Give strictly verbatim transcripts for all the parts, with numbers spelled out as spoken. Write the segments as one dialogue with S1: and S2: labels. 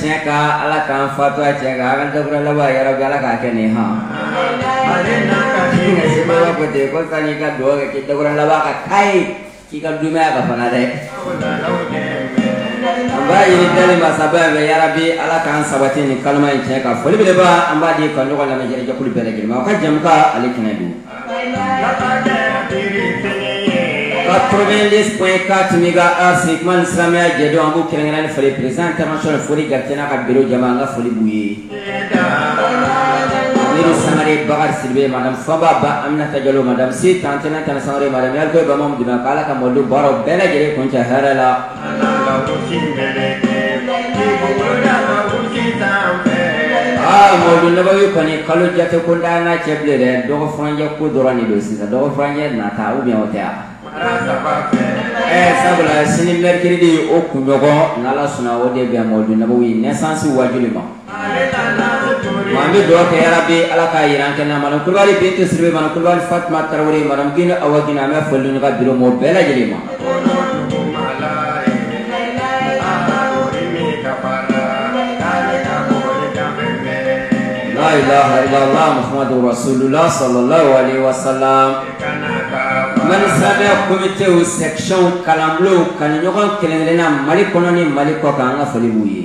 S1: cheka ala kan fatwa cheka kan to kura lawa ya rabbi ala ka kene ha sebawa kote ko tani ka do ke to kura lawa ka kai ki ka dumaya ka fana de amba ini dali masaba ya rabbi ala kan sabati ni kalma in cheka foli bele ba amba di kan do la me jere jakul bele gilma ka jamka alikna du quatre-vingt-dix point quatre mégahertz Hikman Islamia jedo ambu kelengana foli président international foli gartena ka biro jama nga foli buye niru sangare bagar silbe madame Faba ba amna tajalo madame si tantena tan sangare madame yal ko ba mom dina kala ka moddu baro bela jere koncha harala ah moddu nabawi koni kalu jate ko dana cheble de dogo franja ko dorani do sisa dogo franja na ta ubi hotea eh sabula sini mercredi o kunyogo nala suna o de be moddu nabawi naissance wajulima mami do ke rabbi ala ka yiran kana malam kulwali bintu sirbe malam kulwali fatma tarawri malam gina awagina ma follu ga biro mo bela jelima la ilaha illallah muhammadur rasulullah sallallahu alaihi wasallam man sabe comité ou section kalamlo kan nyogon kelengelena mali kononi mali ko kan nga foli buye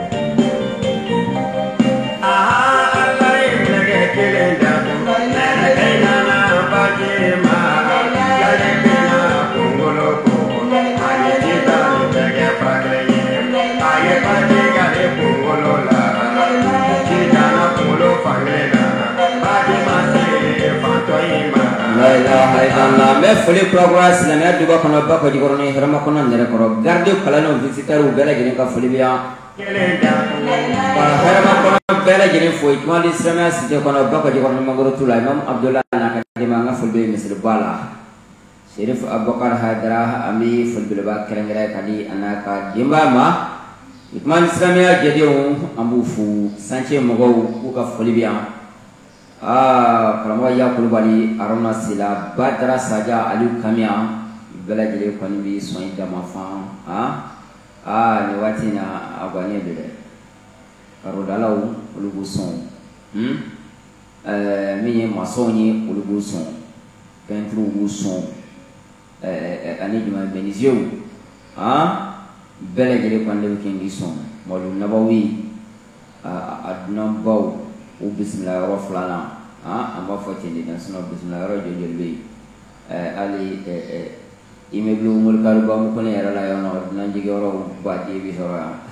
S1: la ilaha illallah me foli progress la me duba kono bako jigoro ni hirama kono nere koro garde kala no visitor bela jeni ka foli biya ba hirama kono bela jeni foi kuma di sema site kono bako jigoro ni magoro tula imam abdullah na ka di manga foli be misir bala Sherif Abubakar Hadra ami foli be ba kerengere kadi anaka jimba ma ikman islamia jadi ambu fu sanche mogo ku ka foli biya ah karamwa ya kulubali arona sila badra saja aliu kamia bela jele kwani bi soin da mafa ah ah ni wati na abane bele karodalaw ulubu son hmm euh miye masoni ulubu son peintre ulubu son euh ani juma benizio ah bela jele kwani bi son molu nabawi aduna baw ou bismillah roflana ah amba fotini dan suno bismillah ro jonjol be eh ali eh imeblu mul karu ba mu ko ne yara la yono nan jige ro ba di bi sora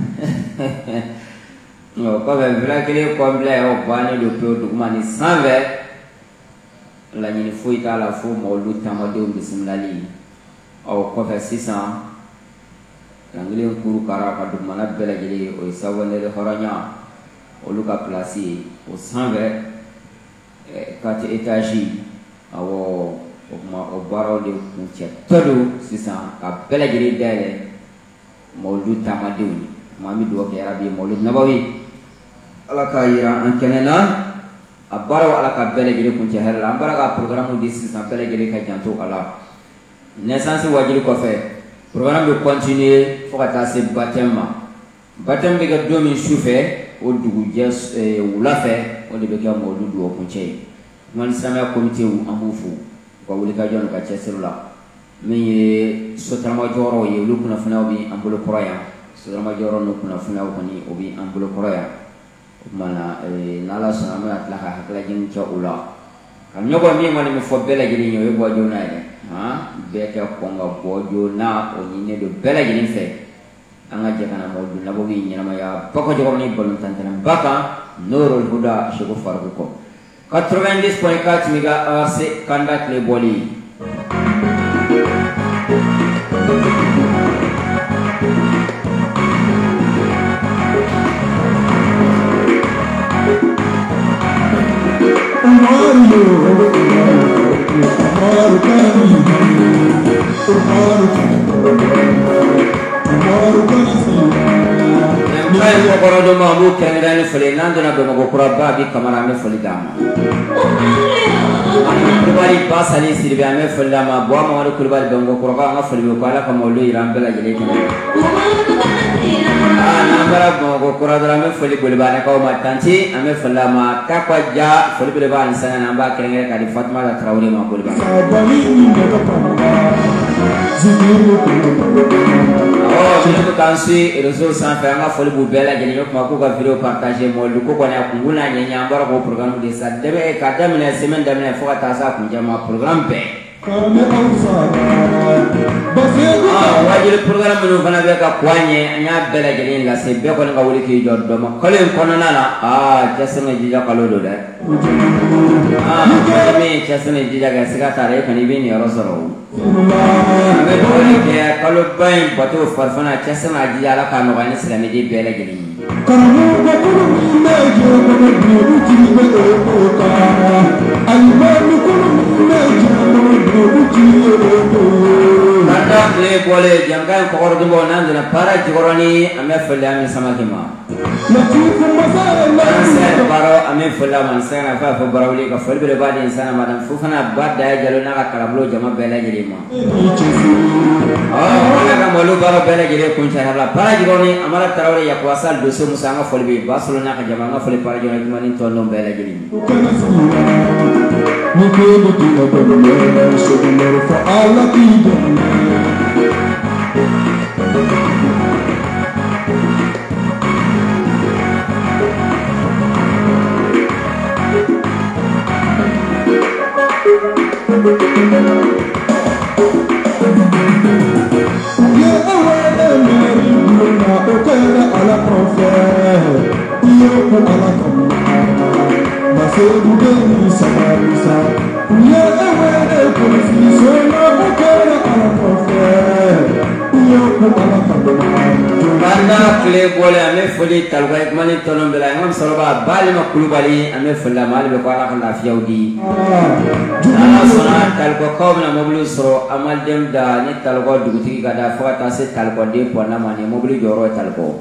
S1: no ko be vra kele complet o bani do pro dugmani cent vingt la ni foi ta la fo mo lu tamade bismillah li o ko fe six cents angile kuru kara ka dugmana bela jeli o sawale le horanya o luka placé au cent vingt quatre étages awo o ma o baro de kunche todo sisan ka bela jeli dele mawlud tamaduni mami do ke arabi mawlud nabawi ala ka yira an kenena abaro ala ka bela jeli kunche hal ambara ka programme di sisan bela jeli ka janto ala naissance wajili ko fe programme de continuer fo ka ta se baptême baptême be ga domi souffé o dugu jes wula fɛ o de bɛ kɛ mɔlu du o kuncɛ ye man silamɛya komite an b'u fo ka wuli ka jɔ ka cɛsiri la min ye sotarama jɔyɔrɔ ye olu kunnafoniyaw bɛ an bolo kɔrɔ yan sotarama jɔyɔrɔ n'o kunnafoniyaw kɔni o bɛ an bolo kɔrɔ yan o tuma na n'ala sɔnna an bɛna tila ka hakililajigin kɛ o la ka ɲɔgɔn min kɔni bɛ fɔ bɛɛ lajɛlen ye o ye bɔ joona ye han bɛɛ kɛ kɔn ka bɔ joona o ɲininen don bɛɛ lajɛlen fɛ anga jakana mawlud nabawi nyamaya bako jogorni balon tantaram baka nurul huda shego farko ko quatre-vingt-dix point quatre mégahertz kanda kle boli Nai mo koro do mamu kengirani fali nando na bemo kura babi kamara me fali dama. Ani kulbali basali sirbe ame fali dama bo ma wali kulbali bemo kura ka nga fali ko ala ka mawlu iran bela jele kene. Ah, nambara Bamakɔ kura dɔrɔn an bɛ foli bolibanakaw ma tanti an bɛ foli a ma Takwa Ja foli belebeleba nin sanga na an b'a kɛrɛnkɛrɛn ka di Fatumata Tarawele ma boliban. Awɔ minnu bɛ k'an suit réseau sanfɛ an ka foli b'u bɛɛ lajɛlen ye kuma k'u ka vidéo partager mɔlu ko kɔni a kunkun n'a ɲɛɲɛ an bɔra k'o programme de sa dɛmɛ ka daminɛ semaine daminɛ fo ka taa se a kuncɛ ma programme bɛɛ. Wajiri programme minnu fana bɛ ka k'an ɲɛ an y'a bɛɛ lajɛlen lase bɛɛ kɔni ka wuli k'i jɔ dɔ ma kalo in kɔnɔna na aa cɛsiri ni jija kalo don dɛ aa min cɛsiri ni jija kɛ siga t'a la e kɔni i bɛ nin yɔrɔ sɔrɔ o an bɛ dugawu kɛ kalo ba in bato fari fana cɛsiri n'a jija ala k'a nɔgɔya ni silamɛden bɛɛ lajɛlen ye. Kanda tile bɔlen jamakan in kɔkɔrɔdonbaw n'an donna baara jikɔrɔni an bɛ foli an bɛ samaki ma. An baro an bɛ foli a ma n sɛgɛn na f'a fɔ barawuli ka foli belebeleba di n sana madame Fofana Ba Daya Jalo n'a ka kalabolo jama bɛɛ lajɛlen ma. Ɔ wala ka malo baara bɛɛ lajɛlen kuncɛ la baara jikɔrɔni Amara Tarawele Yakuba Sall Doso Musa an ka foli bɛ ba solo n'a ka jama an ka foli baara jikɔrɔni juma ni tɔn bɛɛ lajɛlen. Banda kile bɔlen an bɛ foli Taluka Mali tɔnɔ bɛɛ la an ka musokɔrɔba Balima Kulubali an bɛ foli la ma ale bɛ ko ala ka lafiyaw di. Ala sɔnna Talukakaw bɛna mobili sɔrɔ Amalidɛmu da ni Taluka dugutigi ka da fo ka taa se Talukaden Pɔnda ma ni mobili jɔyɔrɔ ye Talukaw.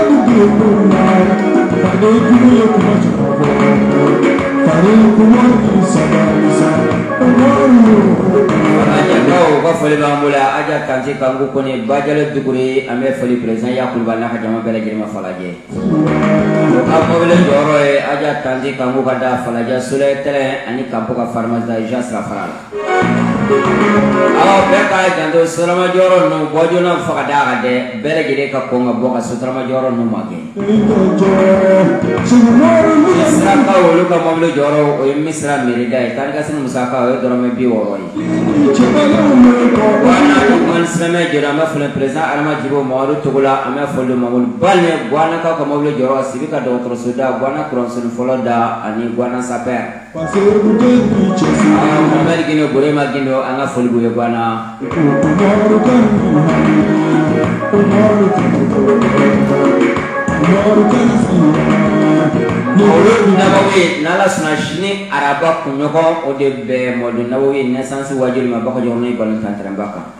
S1: Ajabaw ka foli b'an bolo Aja Kanti Kanku Kone Bajalo Duguri an bɛ foli président Yakuba n'a ka jama bɛɛ lajɛlen ma Falajɛ. A mobili jɔyɔrɔ ye Aja Kanti Kanku ka da Falajɛ Sule Tɛrɛn ani Kampo ka pharmacie Jean Sirafara la. Awɔ bɛɛ k'a janto sotarama jɔyɔrɔ ninnu bɔ joona fo ka d'a kan dɛ bɛɛ lajɛlen ka kɔn ka bɔ ka sotarama jɔyɔrɔ ninnu ma gɛn. Misirakaw olu ka mobili jɔyɔrɔ o ye Misira Merida ye Tani Kasini Musaka o ye dɔrɔmɛ bi wɔɔrɔ ye. Guana Dugumani Silamɛ jɔyɔrɔ an bɛ foli président Adama Djibo Mamadu Togola an bɛ foli Mamadu Balme Guanakaw ka mobili jɔyɔrɔ Sibi ka dɔgɔtɔrɔso da Guana kuransolon fɔlɔ da ani Guana Sapeur. Mohamed Gindo Burema Gindo an ka foli b'u ye Guana. Mawlud Nabawi n'ala sɔnna sini araba kunɲɔgɔn o de bɛ Mawlud Nabawi naissance wajuli ma baka jɔrɔ ni balon tantaran ba kan.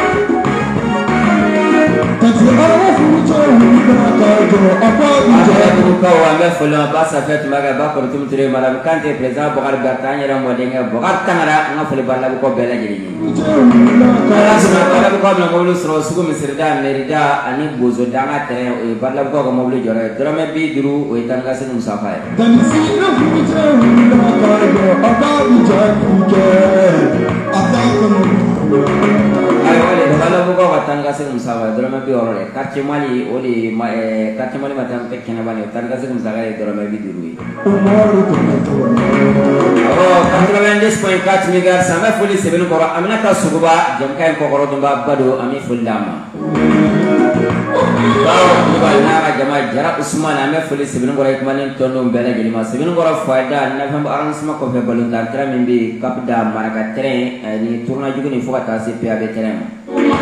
S1: Abubukaw an bɛ foli ma ba Safiyatu Tumaga ba Kɔrɔtum Ture Madame Kante président Bɔkari Berta an yɛrɛ mɔdenkɛ Bɔkari Tangara an ka foli ba Labukaw bɛɛ lajɛlen ye. Ala sɔnna Labukaw bɛna mobili sɔrɔ sugu Misirida Merida ani Bozoda an ka terrain o ye ba Labukaw ka mobili jɔyɔrɔ ye dɔrɔmɛ bi duuru o ye Tani Kasini Musaka ye. Ayiwa ba Labukaw ka Tani Kasini Musaka ye dɔrɔmɛ bi wɔɔrɔ ye quartier Mali o de ye quartier Mali ma taa kɛnɛba ye Tani Kasini Musaka ye dɔrɔmɛ bi duuru ye. Awɔ quatre-vingt-dix point quatre mégahertz an bɛ foli Sɛbɛnnikɔrɔ Aminata Suguba jamukan in kɔkɔrɔdonba ba don an bɛ foli d'a ma. Bawo Kulubali n'a ka jama Jara Usumani an bɛ foli Sɛbɛnnikɔrɔ ye kuma ni tɔndenw bɛɛ lajɛlen ma Sɛbɛnnikɔrɔ Fayida neuf arrondissement kɔfɛ balontan terrain min bɛ yen Cap da Maraka terrain ni tournage ni fo ka taa se P A B terrain ma.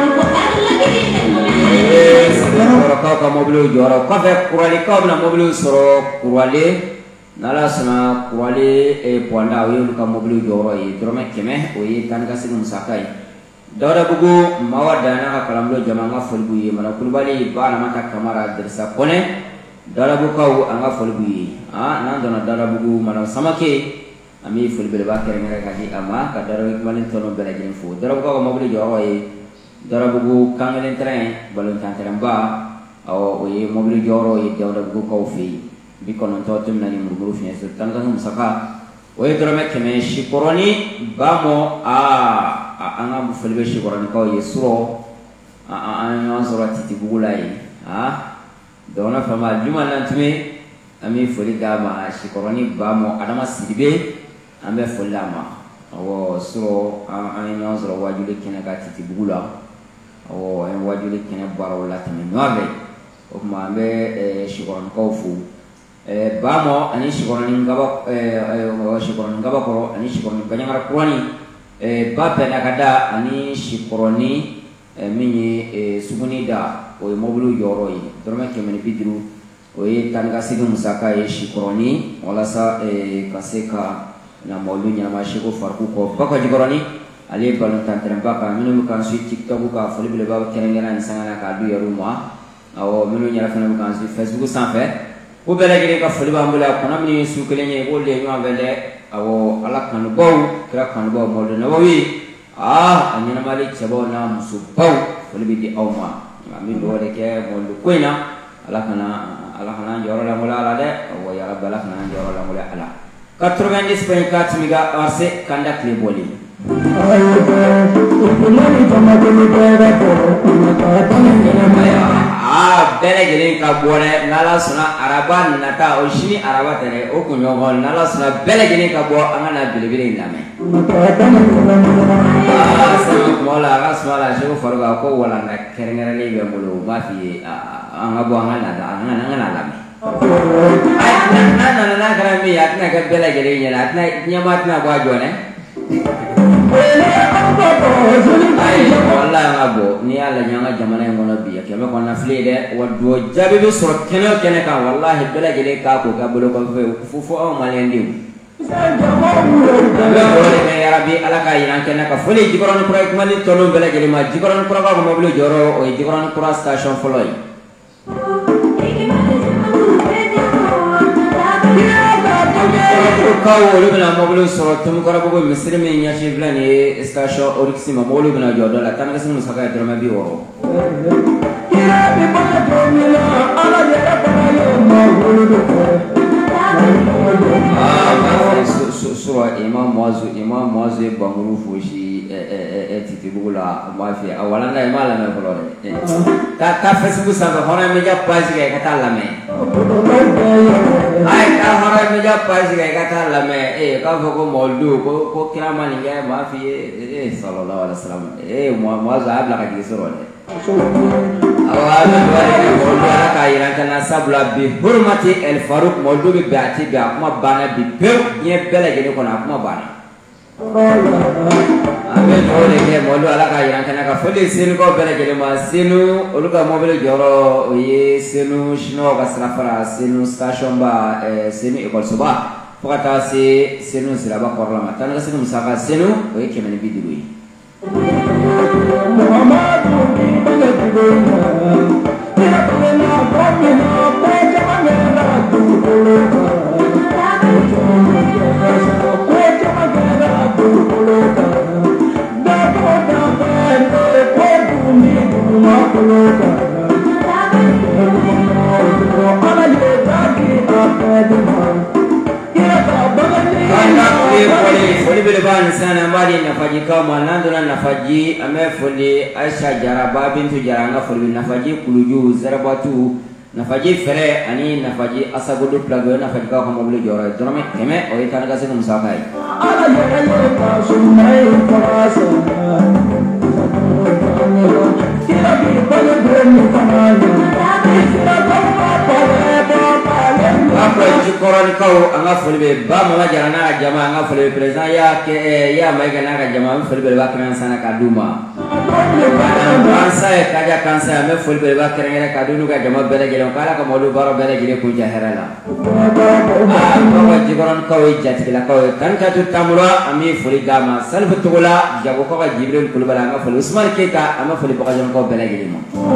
S1: Sɛbɛnnikɔrɔkaw ka mobili jɔyɔrɔ kɔfɛ Kuralikaw bɛna mobili sɔrɔ Kurale n'ala sɔnna Kurale Pɔnda o y'olu ka mobili jɔyɔrɔ ye dɔrɔmɛ kɛmɛ o ye Tani Kasini Musaka ye. Dawuda Bugu Mawa Dana ka kalambulo jama an ka foli b'u ye Mara Kulubali Ba Alamata Kamara Dirisa Kɔnɛ Dawuda Bugukaw an ka foli b'u ye n'an donna Dawuda Bugu Madame Samake an bɛ foli belebeleba kɛrɛnkɛrɛn ka di a ma ka Dawuda Mali tɔnɔ bɛɛ lajɛlen fo Dawuda Bugukaw ka mobili jɔyɔrɔ ye Dawuda Bugu kan kelen terrain balontan terrain ba awo o ye mobile joro ye dawda bugu kaw fe bi kono to tum nani murmuru fi so tan kan musaka o ye dorome keme shikoroni bamo a anga mu fulbe shikoroni kaw ye suro a an yon sura titi bugulai ha dona fama juma nan tume ami foli gama shikoroni bamo adama sidibe ambe folama awo suro an yon sura wajule kene ka titi bugula awo en wajule kene baro la tame noave o ma ambe shikoroni kaw fu bamo ani shikoroni ngaba o shikoroni ngaba ko ani shikoroni banyangara kurani ba pe nakada ani shikoroni minyi suguni da o mobulu yoro yi dorma kemeni bidiru o ye tanga sigi musaka ye shikoroni wala sa kaseka na molu nyama shiko farku ko bako jikoroni ale balon tantere baka minu kan su tiktok ka foli bele ba kerengena insangana ka du yaruma awo minu nyara fana kan su facebook sanfɛ ko bele gele ka foli ba mbula kona minu su kelenye ko le nyama bele awo ala kanu baw kira kanu baw molu nawawi ah anyana mali chabo na musu baw wala bi di awma ngami do de ke molu koina ala kana ala kana joro la mula ala de wa ya rabbala kana joro la mula ala quatre-vingt-dix point quatre miga arse kanda kle boli ah bele gele ka bore nala suna araba nata o shini araba tere o kunyo gol nala suna bele gele ka bo angana bilibile ndame ah sama mola rasmala shego faruga ko wala na kerengere le be mulu mafi anga bo angana da angana angana lame ay na na na na kara mi yakna ka bele gele nyana atna nyamat na bo jone ay wallahi ngabo ni ala nyanga jamana ngono bi keme ko na flede wado jabe be so kene kene ka wallahi bele gele ka ko ka bolo ko fufu o malendi ya rabbi ala ka yinan kene ka fole jikoron pro ko mali tolo bele gele ma jikoron pro ko mo bolo joro o jikoron pro station folloy kawo olu bena mobile sɔrɔ tomukɔrɔ bogo misiri min ɲɛsi filɛ nin ye station orixi ma olu bena jɔ dɔ la tan kasi musaka ye dɔrɔmɛ bi wɔɔrɔ sɔrɔ ima mɔzu ima mɔzu ye banguru fosi titi bugu la ma fi a walanda i ma lamɛn fɔlɔ dɛ ka ka facebook sanfɛ hɔrɔn media page kɛ ka taa lamɛn ay ka hɔrɔn media page kɛ ka taa lamɛn eh k'a fɔ ko mɔlu ko ko kira ma nin kɛ ma fi ye eh sallallahu alaihi wasallam eh mɔzu a bila ka jigi sɔrɔ dɛ awɔ a bɛ dugawu de kɛ mɔlu ala k'a yira ka na sabula bi hurumati el faruk mɔlu bɛ bɛn a ti bɛn a kuma banna bi pewu diɲɛ bɛɛ lajɛlen kɔnɔ a kuma banna an bɛ dugawu de kɛ mɔlu ala k'a yira ka na ka foli senukaw bɛɛ lajɛlen ma senu olu ka mobili jɔyɔrɔ o ye senu siniwaw ka sira fara senu station ba senu ekɔlisoba fo ka taa se senu siraba kɔrɔla ma tan ni ka segin musaka senu o ye kɛmɛ ni bi duuru ye. Foli bele ba nisana mbali nafaji kama nandona nafaji ame foli Aisha Jaraba bintu Jaranga foli nafaji kuluju zarabatu nafaji fere ani nafaji asagudu plago nafaji kama kama bulu jora dorame keme o itana kasi kumsakai apa jikoran kau anga foli be ba mama jarana jama anga foli be president ya ke ya mai kana ka jama foli be ba kana sana kaduma kansa kaja kansa me foli be ba kana kadunu ka jama bele gele kala ka modu baro bele gele ku jaharala apa jikoran kau jati la kau kan ka tu tamura ami foli gama salbu tugula jago ko ka jibril kulbala anga foli usman keta ama foli ba jama ko bele gele mo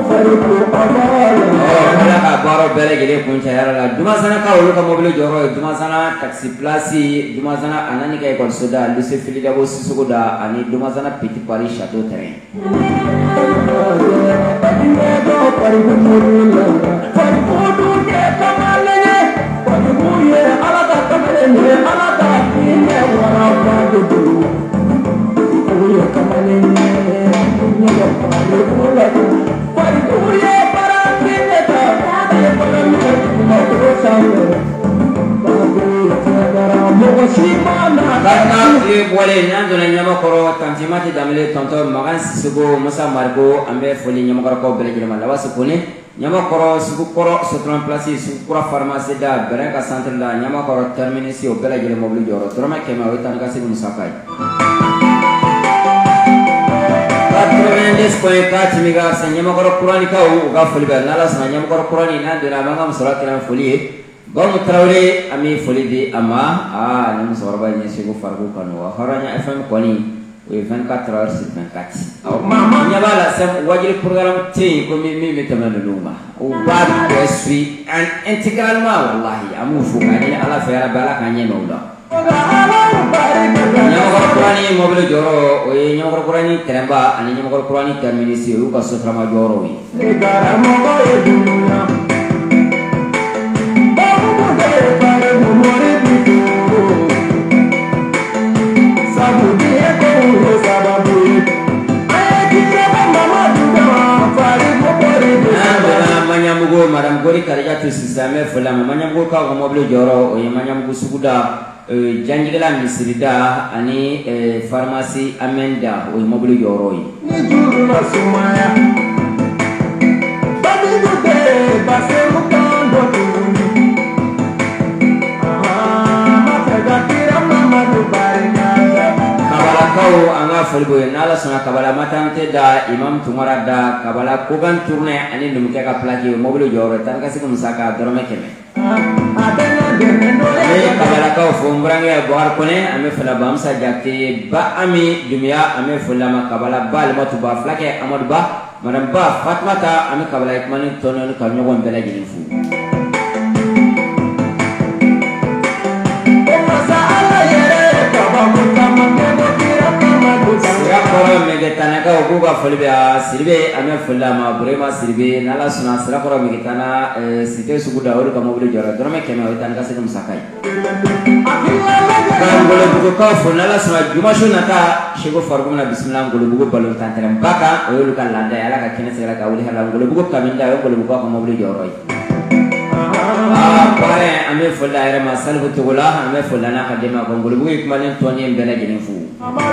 S1: kala ka baro bele gele ku jaharala duma sana ka olu ka mobile joro duma sana taxi place duma sana anani ka ekol soda lycée Philippe Dabo Sissoko da ani duma sana Petit Paris Château Terrain Karena dia boleh nyanyi dengan nyama koro tanjimati damile tonton makan suku masa margo ambil foli nyama koro kau beli jadi malah wasupune nyama koro suku koro setelah plasi suku koro farmasi dah berangkat santer dah nyama koro terminasi beli jadi mobil joro terus kemau itu nih kasih musakai. Katrendes koi kaci miga senyama koro kurani kau uga foli bel nala sana nyama koro kurani na dina mangam surat kiran foli. Bang Traore ami foli di ama ah namu sorbannya sih gua fargu kan wah orangnya F M koni event katrar sih event kaci. Mama nyabala sem wajib program C kami mi mi teman rumah. Ubah keswi an integral ma wallahi amu fukani ala fera bala kanye mauda. Nyamukor kurani mobil joro, oi nyamukor kurani teremba, ani nyamukor kurani terminisi u kasus rama joro wi. Manyamugo madam gori karya tu sisteme fulam manyamugo ka mobil joro, oi manyamugo sukuda. Janjilah misrida ani farmasi amenda oi mobil joroi ni juru na sumaya babi gute base mukando tuni ah mafega kira mama dubarinya kabala kau anga fulbo nala sona kabala matante da imam tumara da kabala kogan turne ani numke ka plagi mobil joro tan kasih musaka dorome keme Ame kabala kau fumbrangnya buar kone ame fula bamsa jakti ba ami dunia ame fula ma kabala ba lima tu ba flake amad ba madam ba fatmata ame kabala ikmani tono kalnya wan bela jinifu. Siap korang megetana kau buka fulbia sirbe ame fula ma burema sirbe nala suna siap korang megetana site suku dahulu kamu boleh jual dorong kemau itan kasih kamu sakai. Kalau boleh buku kau fula nala suna cuma suna ta syukur fargu mana Bismillah boleh buku balon tanteram baka oleh lukan landai ala kakina segala kau lihat lalu boleh buku kami dah boleh buku kamu boleh jual. Ah, pare ame fula era masal betulah ame fula nak kadema kamu boleh buku ikmalin tuan yang bela jenifu.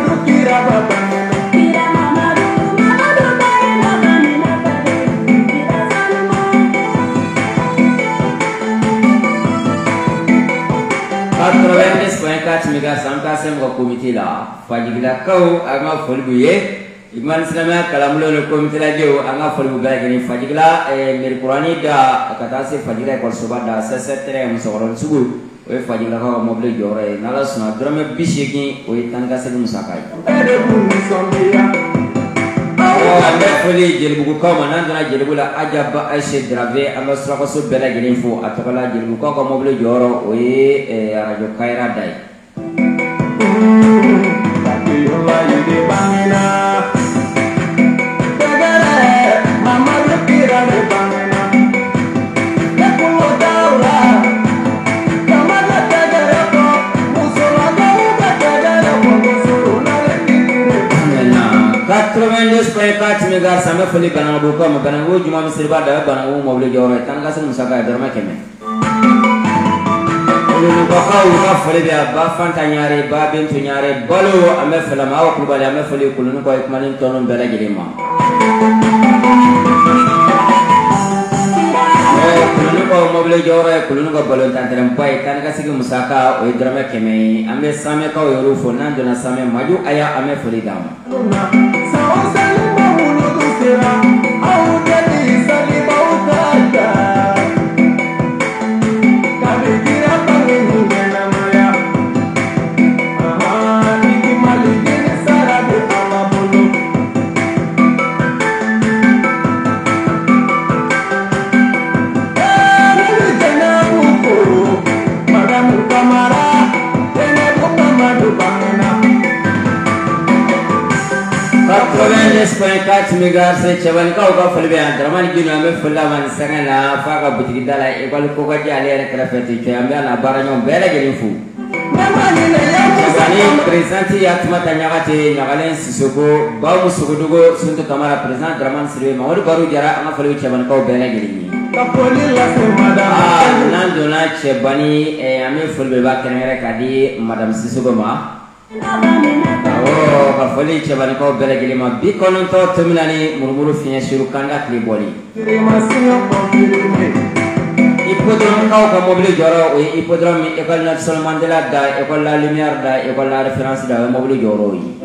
S1: Katrovendis kuengkat miga samka sem ko komite la fajigla kau anga folbuye iman selama kalau mulu komite la jo anga folbu bagini fajigla e mir qurani da kata se fajigla ko soba da sesetre musoron sugu we fajigla ko mobil jore nala suna drame bishiki we tanga se musakai oh ame foli jelbugu kau mana dana jelbula aja ba aishe drave anga sura ko so bela gini fu atokala jelbugu kau ko mobil joro we e rajo kaira dai tapi ulai di bangina tegare mama lukira di bangina nakulo daula kama na tegare ko musula daula tegare ko musula lekire na katrovendis pekat migar sama foli banang buka mabanangu cuma misirba da banangu mobil joro tan kasih musaka dorma keme Lulu bakau ka foli dia ba fanta nyare ba bintu nyare balu ame fela ma ko bali ame foli kulunu ko ikmalin tonon bela gilima eh kulunu ko mobil joro kulunu ko balon tanteram pai tan kasih musaka o dorma keme ame same ko yoru fonan dona same maju aya ame foli dam point quatre mégahertz Chabankaw ka fali be Abdurrahman Gino ame fulla man sangana fa ka butigi dala e bal ko ka jale re kala fete to ambe na baranyo bele gelin fu Chabani président ya tumata nyagate nyagalen Sisoko ba musugudugo sunto kamara président Abdurrahman Sirwe Mamadou Barou Jara anga fali Chabankaw bele gelin ah nandona Chabani e ame fulbe ba kenere kadi madame Sisoko ma oh ka foli cebani ko bele gelima bi konon to teminani murmuru finya shiru kanda kli boli hippodrome kaw ka mobile joro o hippodrome école Nelson Mandela da école la lumière da école la référence da mobile joro yi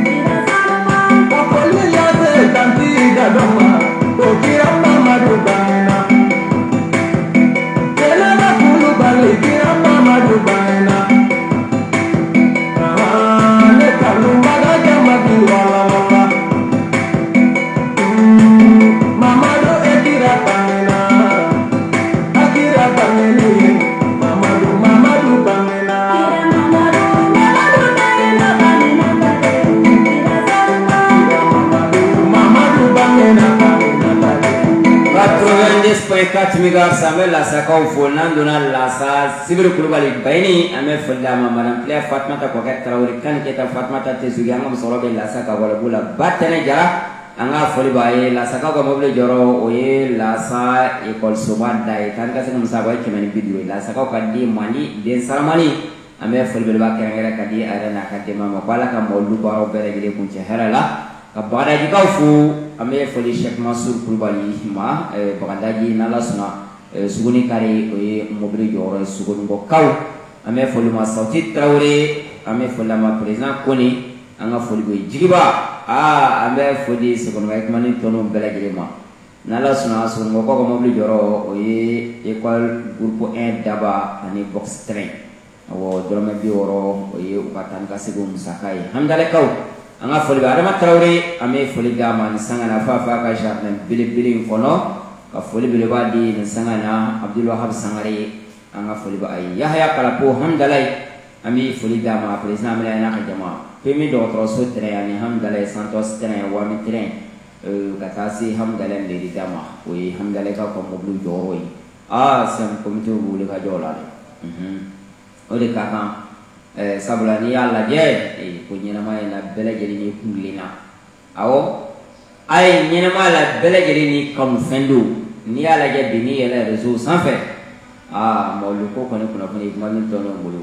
S1: quatre mégahertz ame la sakaw fo nandona la sa sibir kulubali bayni ame fulla ma madame Claire Fatmata ko ket Traoré kan keta Fatmata tesugi anga musoro be la saka wala bula batene jara anga foli baye la saka ko mobile joro oye la sa école somanda e kan ka singam sa baye kemani bidiyo la saka ko di mani den saramani ame foli be ba kerengere kadi arena kadi mama bala ka molu baro bere gele kunche herala ka bada jikaw fu ame foli Cheikh Mansour Kulubali ma e bagandaji nala suna suguni kari oye mobile joro suguni go kaw ame foli ma Sauti Traoré ame foli ma président Koni anga foli go jigiba ah ame foli suguni ga ikmani tono belagire ma nala suna suguni go ko mobile joro oye école groupe un daba ani box train awo dorome bi woro oye ukatan kasigo musakai hamdale kaw anga foli Adama Traoré ame foli gama ni sangana fa fa ka jardin bili bili fono ka foli bili wadi ni sangana Abdul Wahab Sangare anga foli ba ay Yahya Kalapo hamdalay ame foli gama président mala na ka jama pemi do tro so train ani hamdalay Santos train wa mi train euh katasi hamdalay le gama we hamdalay ka ko moblu joro yi ah sam komite bule ka jola mhm ode ka kan eh sabula ni alla je e ko nyina may na bele jeli ni kunglina awo ay nyina mala bele jeli ni comme fendo ni alla je bini yela réseau sans fait ah mo lu ko ko ne kuna kuna ma min tono ngulu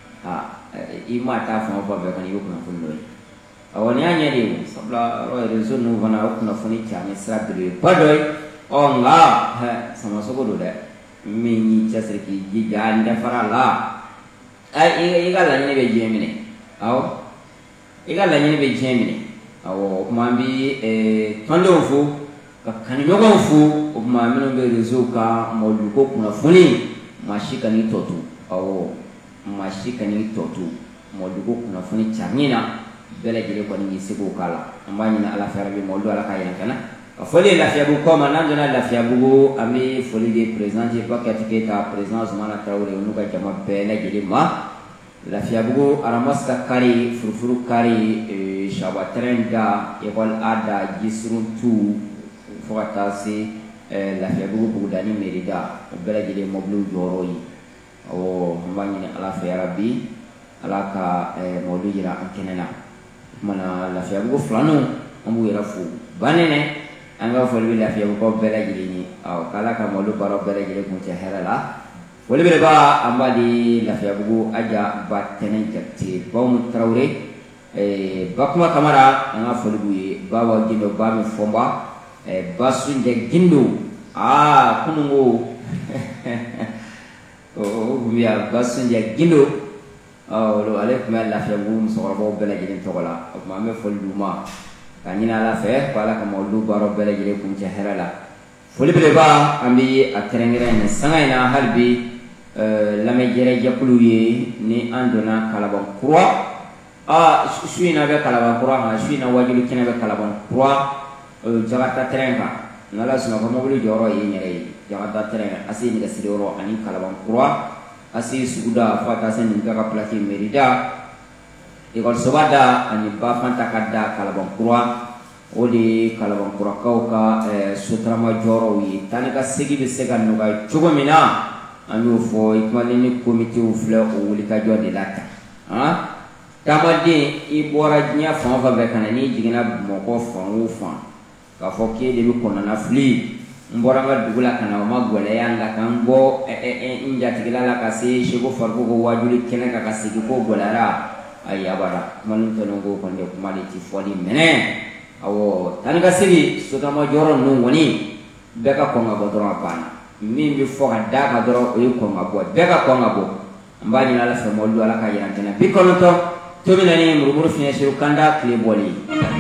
S1: ah i ma ta fa fa be kan yu kuna fundo awo ni anya di sabula ro réseau nu vana kuna funi cha ni sra bi padoy o nga sama so ko do de mi ni chasriki ji janda farala ay iga la nyine be jemine aw iga la nyine be jemine aw kumambi eh tondo fu ka kan nyogo fu o kumambi no be rezo ka modu ko kuna funi mashika ni totu aw mashika ni totu modu ko kuna funi chamina bele jere ko ni sigo kala ambani na ala farabi modu ala kayana kana foli la fiabu ko manando na la fiabu ami foli de président je pas que ta présence mana Traoré unuka jama bele jeli ma la fiabu aramas ka kari furfuru kari e shaba trenda e wal ada jisrun tu fota si la fiabu bugdani merida bele jeli moblu joroi o mbani na ala fiarabi ala ka moblu jira ankenena mana la fiabu flanu ambu yarafu banene anga foli la fiya ko bela jini aw kala ka molu baro bela jini ko ci herala woli be ba ambali la fiya bugu aja batene jatti bawum Traoré e bakuma kamara anga foli buyi bawa gindo ba mi fomba e basu de gindo ah kunungo o biya basu de gindo aw lo alaikum la fiya bugu musoro bela jini togola ma me foli duma kanyina la fe pala ka molu baro bele jere kun herala foli bele ba ambi atrengere ne sangaina halbi la me jere jakulu ye ni andona kalaban croix ah suina be kalaban croix ha suina wajilu kina be kalaban croix jagata trenga nala suna ko mobili joro yi nyere jagata trenga asi ni gasidoro ani kalaban croix asi suguda fata sen ni ka plaki merida ikol sobada ani ba fanta kadda kalabon kurwa odi kalabang kurakau ka sutrama joro wi tani ka sigi be sega no ga chugo mina anu fo ikmani ni komite ufla o wuli ka jodi lata ha tamadi ibora nya fa fa be kana ni jigina moko fa u fa ka fo ke de ko na fli mbora ga dugula kana ma gole yanga kan bo e e inja tigila la ka se shigo farko go wajuli kene ka kasigi ko golara ayya bara manun to ngo ko de mali ti foli mene awo tani ka sigi sotama joro no woni beka ko ngabo doro apana min bi fo ga daga doro o ko ngabo beka ko ngabo mbani na la fa moldu ala ka yana tena bikono to to minani murumuru fine shiru kanda kle boli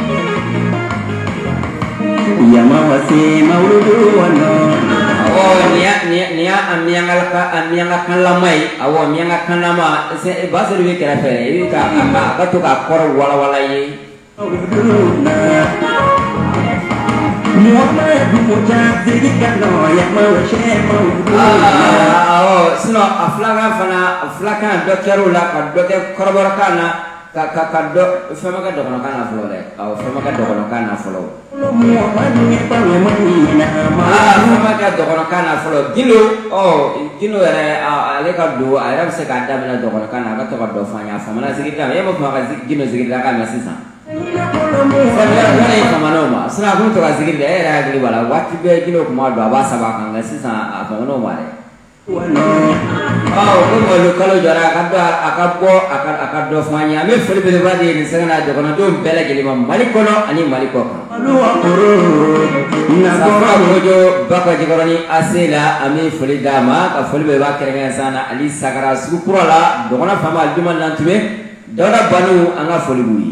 S2: yama wasi mauludu wano
S1: oh niya niya niya amiyanga ka amiyanga kan lamai awo amiyanga kan lama se basir wi kera fere wi ka ka ka to ka kor wala wala yi
S2: mauludu na muhammad mujab zikir no yama wasi mauludu
S1: ah oh sino aflaka fana aflaka dokteru la ka dokter korobor kana ka ka ka do fema ka dokono kana folo le aw fema ka dokono kana folo ah fema ka dokono kana folo gilo oh gilo ere ale ka do ara se ka da bela dokono kana ka to ka do fanya fama na zikira ya mo ma ka gilo zikira ka na sisa fema na ni fama no ma sina ko to ka zikira era gilo bala wati be gilo kuma do abasa ba kan sisa fama no ma le oh ko mo kalo jara akado akabo akado fanya me fuli be badi ni sanga do kono do bela gili ma malikono ani maliko
S2: alu akoro
S1: na ko mojo baka jigorani asela ami fuli dama ka fuli be ba kerenga sana ali sagara su kurala do kono fama aljuman lantube dona banu anga fuli bui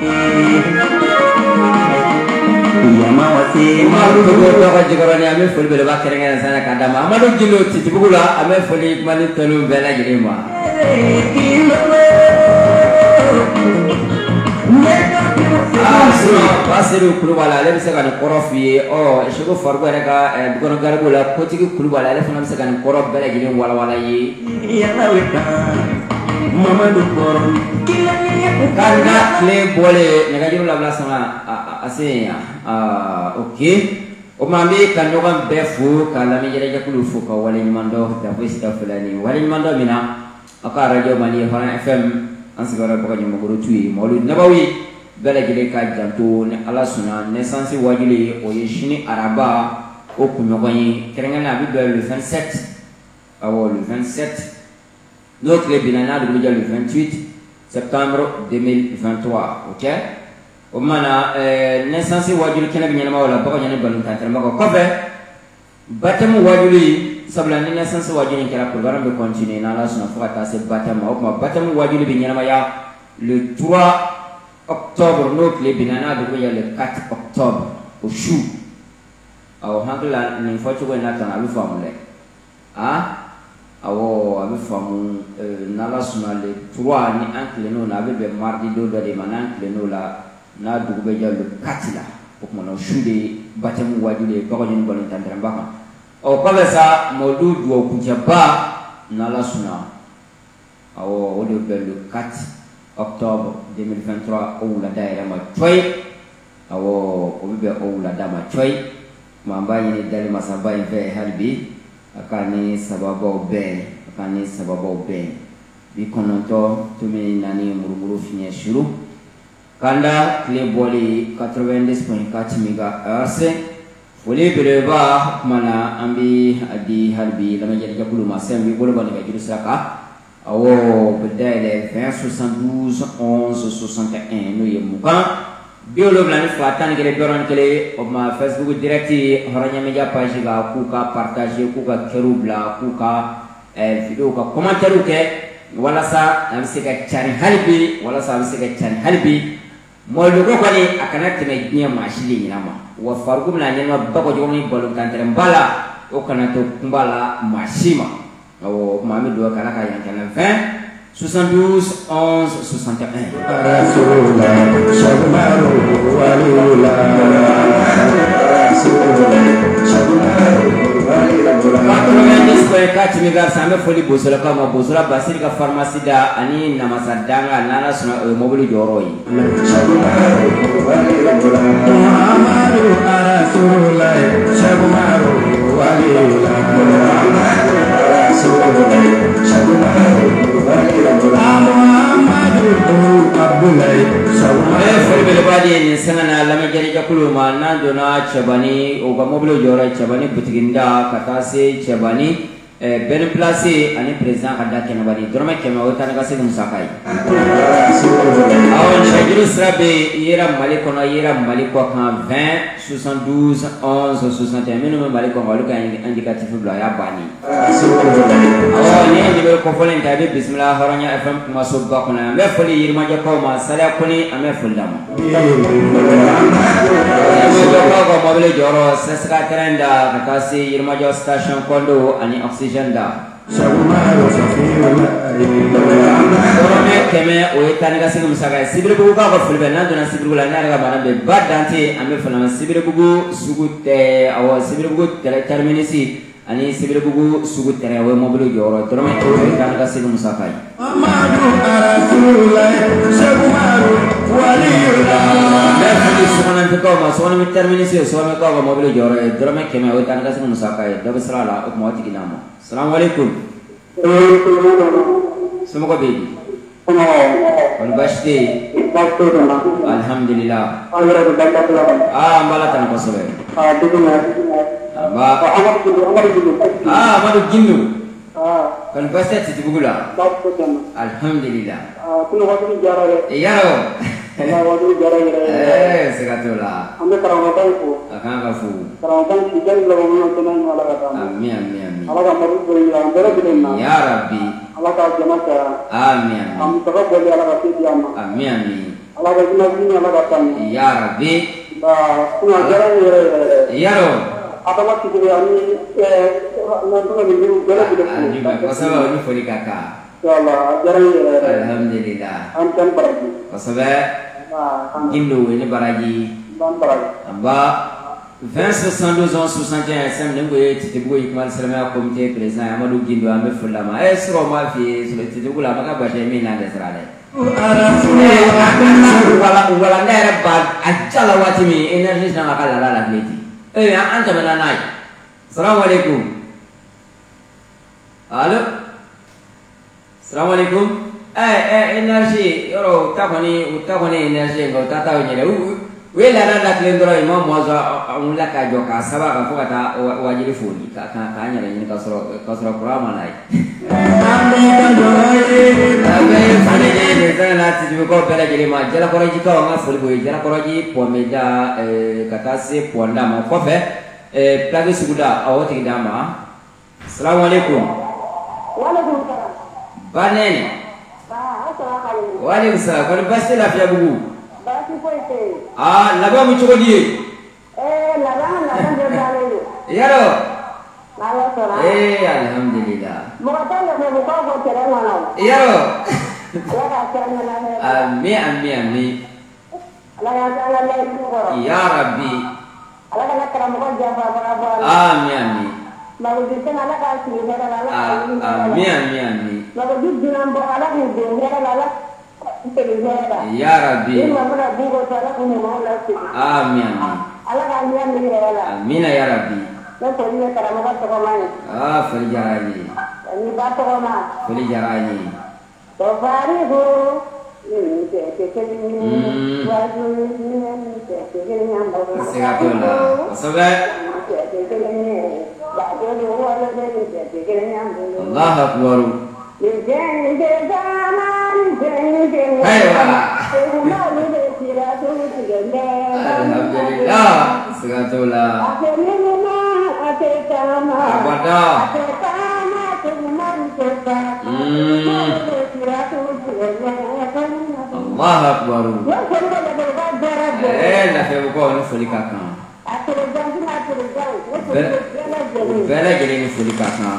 S1: yama wasi malu ko baka jigorani ami fuli be ba kerenga sana kadama amadu jilo titibugula ame fuli mani telu bela gili ma ah sino basiru kulubala ale bisa kan korofi oh shigo fargo reka bukono gargo la kotigi kulubala ale fana bisa kan korof bela gili wala wala yi
S2: yana weka mama du koron
S1: kana kle bole nega jiru labla sama ase ah okay o mambe kan yogan befu kala mi jere jakulu fu ka wala ni mando da vista fulani wala ni mando mina aka radio mali Horan F M ansigara baka nyuma guru tui maulid nabawi bela gile ka janto ne ala suna naissance wajili o yishini araba o kunyogonyi kerenga na bi le vingt-sept awo le vingt-sept notre binana de le vingt-huit septembre deux mille vingt-trois ok o mana eh naissance wajili kena bi nyama wala baka nyane balun tantra mako kofe batemu wajili sabla ni naissance wajili kera programme be continuer na ala suna fuka tase batemu o ma batemu wajili bi nyama ya le trois octobre no kle binana de le quatre octobre au chou aw hangla ni focho ko na tan alu famule ah awo alu famu na la suna le trois ni ankle no na be mardi do do de manan kle no la na du be le quatre la pour mon chou de batem wadule ko ni bolon tan tan baka o ko sa modu do kunjaba na la suna awo o de le quatre octobre deux mille vingt-trois o la daira ma choy awo o be o la dama choy mamba ni dali masaba ve halbi akani sababo be akani sababo be bi kononto tumi nani murumuru finya shuru kanda kle boli quatre-vingt-dix point quatre mégahertz foli bereba mana ambi adi halbi lama jadi jakulu masembi bolo bani ga jiru saka awo bedele vingt soixante-douze onze soixante et un no yemuka biolo blani fatan gele doran kele o ma Facebook direct Horanya Media page ga kuka partager kuka kerubla kuka eh video ka commentaire ke wala sa amse ka chari halbi wala sa amse ka chari halbi mo lugo ko ni akana teme nya mashili nyama wa fargum na nyama bako joni bolu kantere mbala o kana to mbala mashima awo mami dua kala kaya yang vingt soixante-douze onze soixante et un
S2: rasulullah shabmaru walula rasulullah shabmaru walula
S1: ko ka timi gar sambe foli bosora ka ma bosora basir ka pharmacie da ani namasa danga nana suna mobile joro yi
S2: Muhammadu Rasulullah Shabumaru Walillah Muhammadu Rasulullah Shabumaru Walillah Muhammadu Abdullah Shabumaru
S1: foli bele badi ni sangana lama jari jakulu ma nan dona chabani o ga mobile joro chabani butiginda katase chabani ben place ani president kada kenabani dorma kema o tan gase musakai awon shajiru srabe yera malikono yera maliko kan vingt soixante-douze onze soixante et un minimum maliko waluka indicatif bla ya bani awon ni ni ko folen tabe bismillah haranya fm kuma sobba kuna me foli yirma jako ma sala kuni ame fullama ko mobile joro seska trenda katase yirma jo station kondo ani oxygen da
S2: Shabumaru Safirullah
S1: Dorome keme o etani ga sigum saga sibire bugu ka ko fulbe nan dona sibire la na ga bana be badante ame fana sibire bugu sugute awo sibire bugu terminisi ani sibire bugu sugute o mobile joro dorome o etani ga sigum saga
S2: Muhammadu Rasulullah Shabumaru Walillah
S1: me fali sugana ko ma sona mi terminisi so me ko mobile joro dorome keme o etani ga sigum saga do bisrala o mo tiginamo Assalamualaikum. Semoga baby. Kalau basti. Alhamdulillah. Ah, malah tanah kosong. Ah, ah, malu jindu. Kalau basti itu gula. Alhamdulillah. Iya loh. Eh, sekatulah.
S3: Ambil keramatan itu.
S1: Akan kafu.
S3: Keramatan kita di dalam mana tunan malah kata.
S1: Amin amin amin.
S3: Allah kamu beri yang berat di mana.
S1: Ya Rabbi.
S3: Allah kau jemaah saya.
S1: Amin amin.
S3: Kamu terus boleh Allah kasih dia mah.
S1: Amin amin.
S3: Allah kasih nabi Allah kata.
S1: Ya Rabbi.
S3: Bah, pengajaran ya.
S1: Iya loh.
S3: Apa masih kita ini eh nanti lagi di berat di dalam.
S1: Anjing, kau sama ini foli kakak.
S3: Allah ajaran ya.
S1: Alhamdulillah.
S3: Ancan pergi.
S1: Kau sama. Gindu ini baraji amba vingt soixante-douze ans soixante et un sem nengo ye titibugo yikmal salama comité président Amadou Gindu ambe fulama e sro ma fi so titibugo la maka bate mi na de srale wala wala ndere ba ajala wati mi energy na makala la la leti e anta mana nai assalamu alaikum halo assalamu alaikum eh eh energy yoro takoni utakoni energy ngo tata nyele u wela nanda klendoro imam mozo unla ka joka saba ka fukata wajiri funi ka ka kanya nyele kasro kasro programa nai ambe kandoe abe fune ne zana tiji ko pela jeli ma jela koroji ka nga fuli boy jela koroji pomeda eh katase ponda ma kofe eh plage suguda awoti dama assalamu alaikum
S3: wa alaikum salam
S1: banene Waalaikum salam. Kalau pasti lafiya bugu.
S3: Basi poite.
S1: Ah, laba mu cogo die.
S3: Eh, laba laba je balelu.
S1: Yaro.
S3: Nalo sora.
S1: Eh, alhamdulillah.
S3: Mo kata le mo ko ko tere ngono.
S1: Yaro.
S3: Ala ka tere ngono.
S1: Amin amin amin.
S3: Ala ya ala le ko.
S1: Ya Rabbi.
S3: Ala ka kara mo ko jafa bara.
S1: Amin amin.
S3: Baru kita ala ka sini hera ala.
S1: Amin amin amin.
S3: Baru di dinam bo ala ni de hera ala.
S1: Ya Rabbi.
S3: Ini mana bugo ala ni mo ala sini.
S1: Amin amin.
S3: Ala ka ni ni hera ala.
S1: Amin ya Rabbi.
S3: Na to ni kara mo ko ko mai.
S1: Ah, fali jarani.
S3: Ni ba to ma.
S1: Fali jarani.
S3: To bari go. Ni te te ke ni. Wa ni ni te te ke ni am bo.
S1: Segatola. Sabe. Allah Akbar. Alhamdulillah. Segatola. Apa dah? Hmm. Allah Akbar. Eh, nak saya buka ni fuli kakak. Bela jadi ni fuli kakak.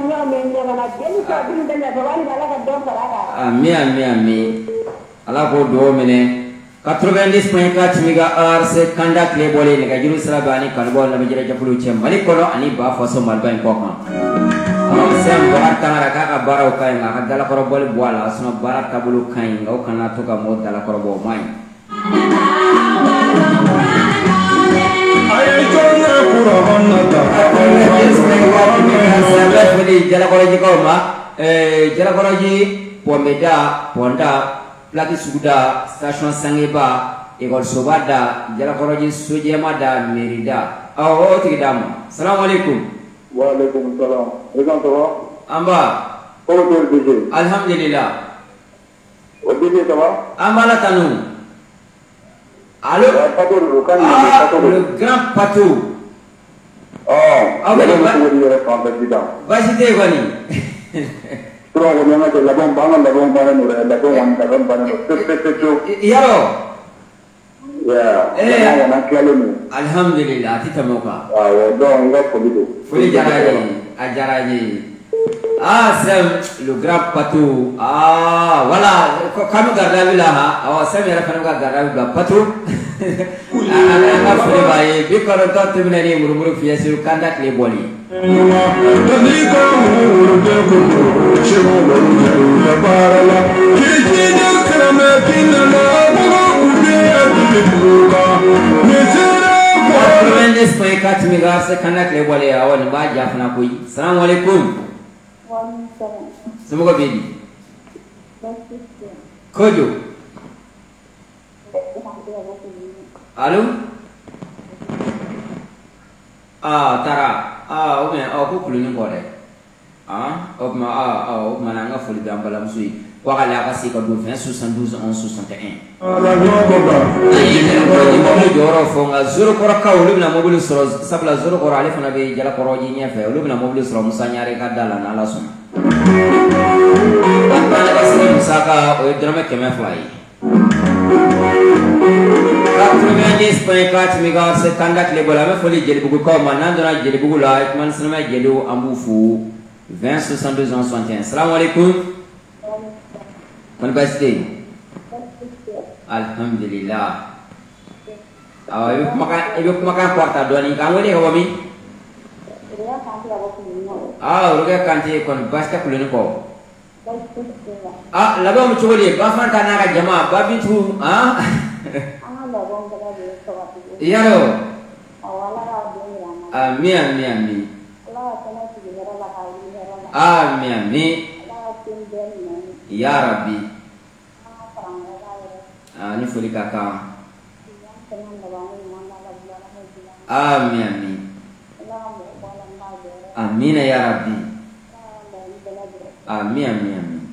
S1: Amin amin amin. Allah ko do mene. quatre-vingt-dix point quatre mégahertz kanda clé bolé ne ka jiru sira bani kan bo na bijira japulu chem mali kono ani ba faso malba en ko kan. sem barat tangara ka ka baraw kay nga ka dala koro bol boala suma barat tabulu kay nga o kana to ka mo dala koro bo may
S4: ay jona pura honnata
S1: Jadi jala koro ji ko ma eh jala koro ji pomeda ponda plaki suda station sangeba Ikol sobada jala koro ji suje mada merida aw o tigidam assalamualaikum
S5: Waalaikumsalam. Ikan tahu?
S1: amba
S5: Kalau tu D J.
S1: alhamdulillah
S5: Oh D J tahu?
S1: amba la tanu alo
S5: Patu dulu kan?
S1: ah
S5: Patu
S1: le
S5: dulu.
S1: grand patou
S5: Oh.
S1: Ah, betul,
S5: Kalau
S1: Pak.
S5: tu dia sampai kita.
S1: basi te gani
S5: Terus aku jangan tu labang bangan labang bangan nure labang wan labang bangan nure. Tuh tuh tuh tuh.
S1: yaro
S5: Ya.
S1: Eh.
S5: Yang nak kali ni.
S1: alhamdulillah titamoka
S5: Ah, ya dong enggak begitu.
S1: fuli jaraji ajaraji ah sem le grand patou ah wala kanu gardawi la ha awa sem yara kanu gardawi ba patou ana na fuli baye bi ko to timnani murmuru fiya sur kandak le boli
S4: dalika murde ko shego la barala kiji dal krame kinala bugo kude adiluka mesera
S1: Tremendous point kat mi gar se kandak le boli awan ba jafna koy assalamualaikum semoga bedi kojo alo ah tara ah o me o ko kuluni ko de ah o ma ah o ma na nga fuli gambala msui wa kala ka si ko do vingt soixante-douze onze soixante et un
S4: ala ngoba
S1: ayi jala koroji mobu joro fonga zoro kora ka ulu na mobu soro sabla zoro kora ale fana be jala koroji nya fe ulu na mobu soro musa nyare ka dala na la suma ana ka si musa ka o drama keme fly ka tremendous point kat mi gar se kandak le bola me foli jeli bugu ko man nan dona jeli bugu la man sinama jelu ambufu vingt soixante-douze onze soixante et un assalamu alaikum kon basti alhamdulillah aw ibu makan ibu makan kuarta dua ni kamu ni kawami ah uruga kanti kon basta kulun ko ah laba mu chogoli ba fan kana ka jama ba bitu ah yaro amin amin amin amin amin ya rabbi ah ni fuli kaka amin amin amin ya rabbi amin amin amin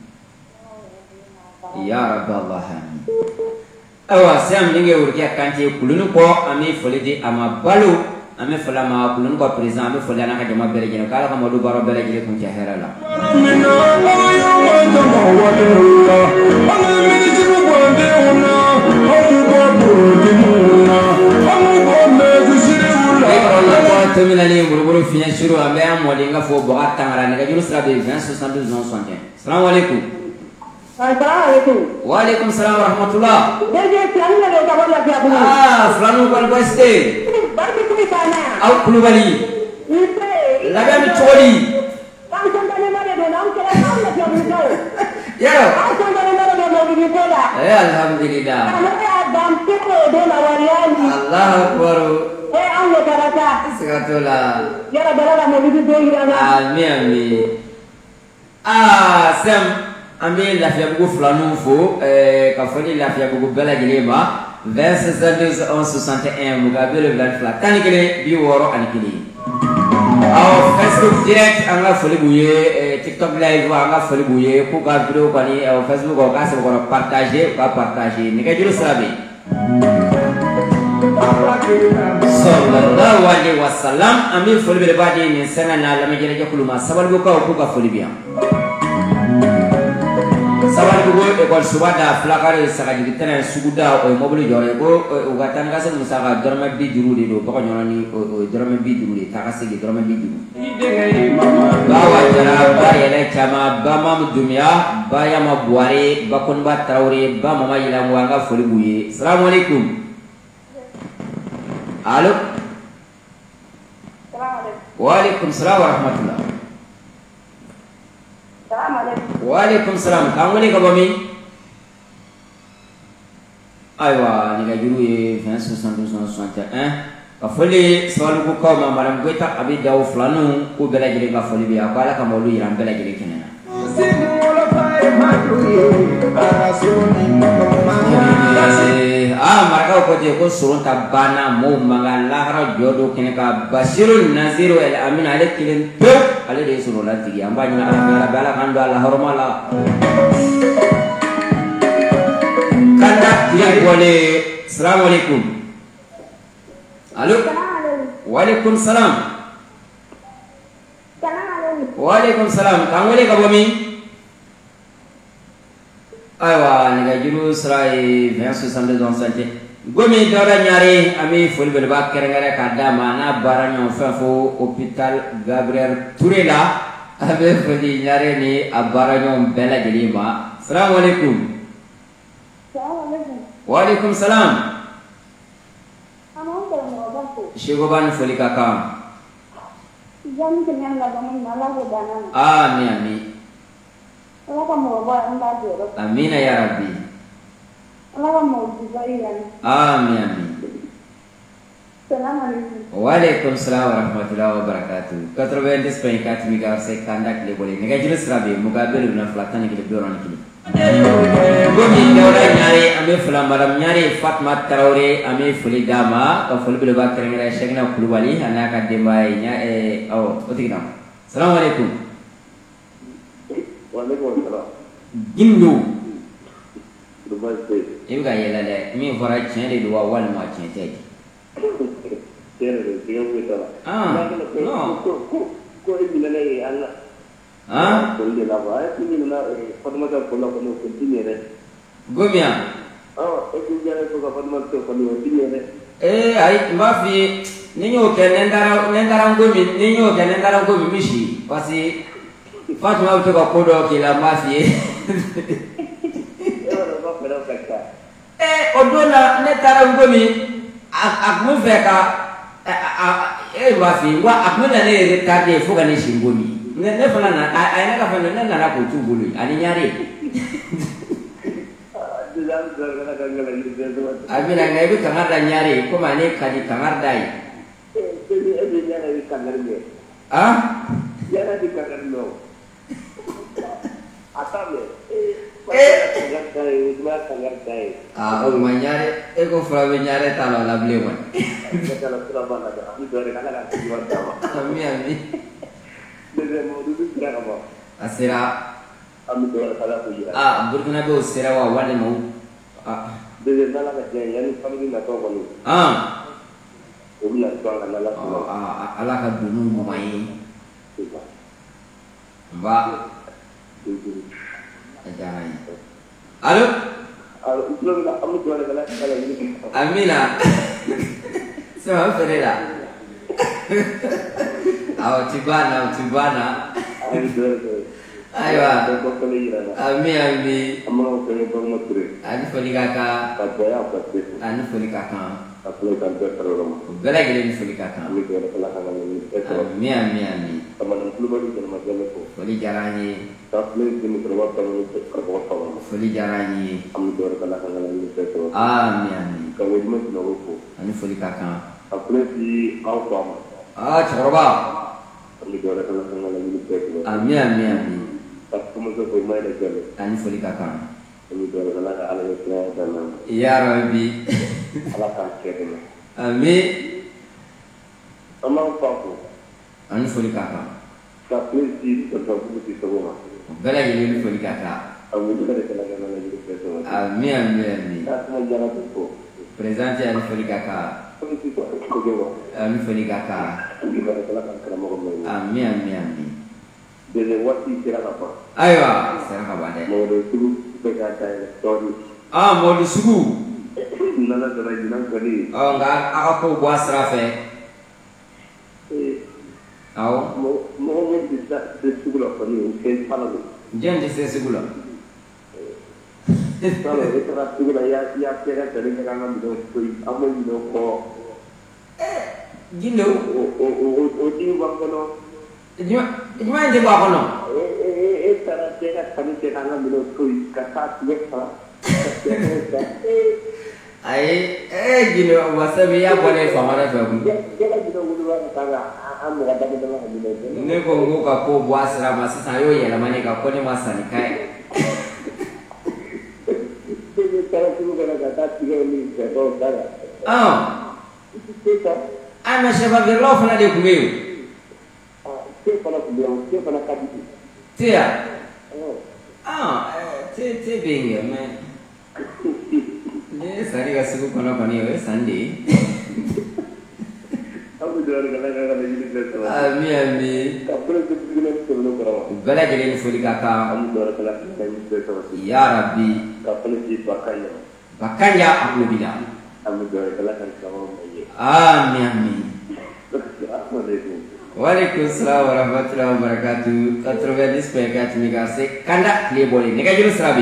S1: ya rabbi allah amin awa sam ninge urkia kanti kulunu ko ami fuli di ama balu ame fula ma kulun ko president ame fula na ka jama bere jeno kala ka modu baro bere jele kun jahera la
S4: mina ayo wanda mawadela ana mini jibu bande una amu ko dimuna amu ko mezu shirula
S1: e ko la ko to minani buruburu finya shuru ame am modi nga fo bo atangara ne ka juru sra de vingt soixante-douze onze soixante et un assalamu alaikum
S3: Assalamualaikum.
S1: waalaikum salam wa rahmatullah
S3: Jadi siang ni ada kabar lagi apa ni?
S1: ah flanu bal baste
S3: Bagi tu sana.
S1: au kulubali
S3: Itu.
S1: laga mi choli
S3: Kang sampai mana dia nak kira kang nak yang itu.
S1: ya
S3: Kang sampai mana dia nak pergi pula.
S1: eh alhamdulillah
S3: Kamu ada kita dia nak wariani.
S1: allah akbar
S3: Eh, angkat rasa.
S1: sekatula
S3: Ya ada dalam mau pergi dia nak.
S1: amin amin ah sam ambil lafiya bugu flanu fo eh ka foni lafiya bugu bela gilema vingt soixante-douze onze soixante et un mugabe le vingt fla tani kele bi woro ani kele aw Facebook direct anga foli buye TikTok live anga foli buye ku ka video kani aw Facebook ko ka se ko partager ka partager ni ka juru sabe sallallahu alaihi wasallam ambil foli be badi ni sana na la me jere kuluma sabal bu ka ku ka foli biya sabal bugo e ko subada flakare saka jigi tena suguda o mobile jore ko o gatan ka se musaka dorma bi duru de do ko nyoni o dorma bi duru de ta ka se dorma bi duru bawa jara ba yele chama ba mam dumya ba ya ma buare ba kon ba trawre ba mama yila wanga foli buye assalamu alaikum alo
S3: Assalamualaikum.
S1: wa alaikum salam wa rahmatullah
S3: Assalamualaikum.
S1: Waalaikumsalam. Kang wele ka bami? Aywa, ni ka juru ye vingt soixante-douze soixante et un. Ka foli sawalu ko kaw ma maram goita abi daw flanu ko bela jele ka foli bi akala ka mawlu yiram bela jele kenena. Ah, maraka ko je ko surun tabana mo mangala hara jodo kene ka Basirun Naziru el Amin ale kilen pe ale de surun la tigi amba ni ala bala kan do Allah hormala kanda dia boleh. Assalamualaikum. Halo. Waalaikumsalam. Waalaikumsalam. Kang wele ka bami? Aywa ni ga juru srai vingt soixante-deux soixante. Gomi dara nyari ami foli bel ba kerengare kada mana baranyo fafo hôpital Gabriel Touré la abe foli nyari ni abaranyo bela jelima. Assalamualaikum.
S3: Assalamualaikum.
S1: Waalaikumsalam.
S3: Kamu mau bantu?
S1: Shigoban foli kakak.
S3: Jam kenyang lagu malah udah.
S1: Amin amin.
S3: Allah kamu bawa anda jero.
S1: Amin ya Rabbi.
S3: Allah kamu juga iyan.
S1: Amin amin.
S3: Assalamualaikum.
S1: Waalaikumsalam warahmatullahi wabarakatuh. quatre-vingt-dix point quatre mégahertz kandak le boleh. Nega jelas rabi muka belu na flatan ke lebih orang kini. Gomi dora nyari ame fula malam nyari Fatma Traore ame fuli dama ka fuli belu ba kerengera shegna kulubali ana ka demai nya eh oh otikna. Assalamualaikum.
S5: Waalaikumsalam.
S1: Gindo.
S5: Namaste.
S1: Ibu ka yela le mi fora chen de do wal ma chen te.
S5: Tere de kita.
S1: Ah. No.
S5: Ko ko ini nilai Allah.
S1: Ah?
S5: Ko ini lah ba. Ini nilai Fatma ka ko la ko no continue re.
S1: Gomia.
S5: Oh, itu jare ko ka Fatma ko ko no continue re.
S1: Eh ai mafi ninyo ke nendara nendara ngomi ninyo ke nendara ngomi mishi pasi Fatma uto ka kodo kila mafi. Eh odona nendara ngomi ak mu feka eh mafi wa akmena ne retade fuga ni shingomi ne ne fana na ai na ka fana na na ko tubulu ani nyare. Amina ngai bu kangar da nyare ko mane kadi kangar dai.
S5: Ini ini nyare di kangar ni.
S1: Ah?
S5: Nyare di kangar no. Atam ni.
S1: Eh,
S5: kangar dai, udma kangar dai.
S1: ah o manyare e ko fra nyare talo la blewan.
S5: Kalau Surabaya ada, aku dari kangar aku jual sama.
S1: Ami ami.
S5: Dari mau duduk kira apa?
S1: Asira
S5: Kami jual salah aku jual.
S1: ah Burkina Faso sira wa wale mau. Ah.
S5: Dari salah kerja yang kami ni nak tahu kalau.
S1: Ah.
S5: Umi nak tahu kalau nak
S1: Oh,
S5: tahu.
S1: ah, ala ka dunu mo mai. Ba ajai. Halo?
S5: Kalau itu nak kami jual kalau kalau ini.
S1: Amina. Sama Ferreira. Aw tibana, tibana.
S5: Ayo jual tu.
S1: Aywa.
S5: Aku kalau ini ada.
S1: Ami ami.
S5: Amal kau yang bangun tu.
S1: Ani foli kaka.
S5: Tak payah apa tu.
S1: Ani foli kaka.
S5: Aku lepas tu terus.
S1: Bela gele ni foli kaka.
S5: Kami jual kalau kangar ini.
S1: Ami ami ami.
S5: Teman aku baru jadi macam itu.
S1: Foli jarani.
S5: Tapi ini terus kami terus kami.
S1: Foli jarani.
S5: Kami jual kalau kangar ini terus.
S1: Ami ami.
S5: Kami cuma nak aku.
S1: Ani foli kaka.
S5: Aku ni aku am.
S1: Ah, choroba.
S5: Kami jual kalau kangar ini terus.
S1: Ami ami ami.
S5: Aku mesti kau main aja.
S1: Ani foli kaka.
S5: Kami jual kalau ala itu dan
S1: Ya Rabbi.
S5: ala kacir ini.
S1: Ami.
S5: Amal aku.
S1: Ani foli kaka.
S5: Tapi di tempat aku mesti semua.
S1: Bela gele ni foli kaka.
S5: Aku juga ada kalau kangar ini terus.
S1: Ami ami ami.
S5: Aku mau jalan tu.
S1: Presente ani foli kaka.
S5: Kami itu aku juga.
S1: Ami foli kaka.
S5: Kami ada kalau kangar mau kembali.
S1: Ami ami ami.
S5: Jadi waktu kira apa?
S1: Aywa, sera ka bade.
S5: Mau itu berkata story.
S1: Ah, mo di sugu.
S5: Nana cara jinak kali.
S1: Oh, enggak aku buat serafe. Au,
S5: Mau mau bisa sesuatu apa ni? Mungkin paling.
S1: jen di segulo.
S5: Kalau itu rasa juga ya ya kira dari kerana bila itu apa itu ko.
S1: Gindo,
S5: O o o o tinggi bang kono.
S1: juma juma je ba kono.
S5: Eh eh eh cara dia kami jangan dulu tuh kata dia salah.
S1: Ai eh gini wasabi ya boleh famara fa bu.
S5: Dia lagi dulu dulu kata am kata dia lagi dulu.
S1: Ne ko ngo ka ko boasra masisa yo yela mane ka ko ne masani kai.
S5: Dia cara dulu kata dia ni betul cara.
S1: Ah.
S5: Kita
S1: Ana shaba ge lo fana de kumeu.
S5: Siapa nak bilang, siapa nak kaji?
S1: Tia.
S5: Oh,
S1: Ah, te te binge me. Ne sari ga sugu kono pani yo sandi.
S5: aku jual kalau-kalau ini betul.
S1: Ami ami.
S5: Kapal itu begini sebelum kerana.
S1: Bala jere ni fuli kaka.
S5: Kamu jual kalau-kalau ini betul.
S1: Ya Rabbi.
S5: Kapal itu pakai.
S1: Bakanya aku bila.
S5: Kamu jual kalau-kalau kamu ini.
S1: Ami ami.
S5: Assalamualaikum.
S1: Waalaikumsalam warahmatullahi wabarakatuh. quatre-vingt-dix point quatre mégahertz. Kanda clé bolé. Nega juru srabi.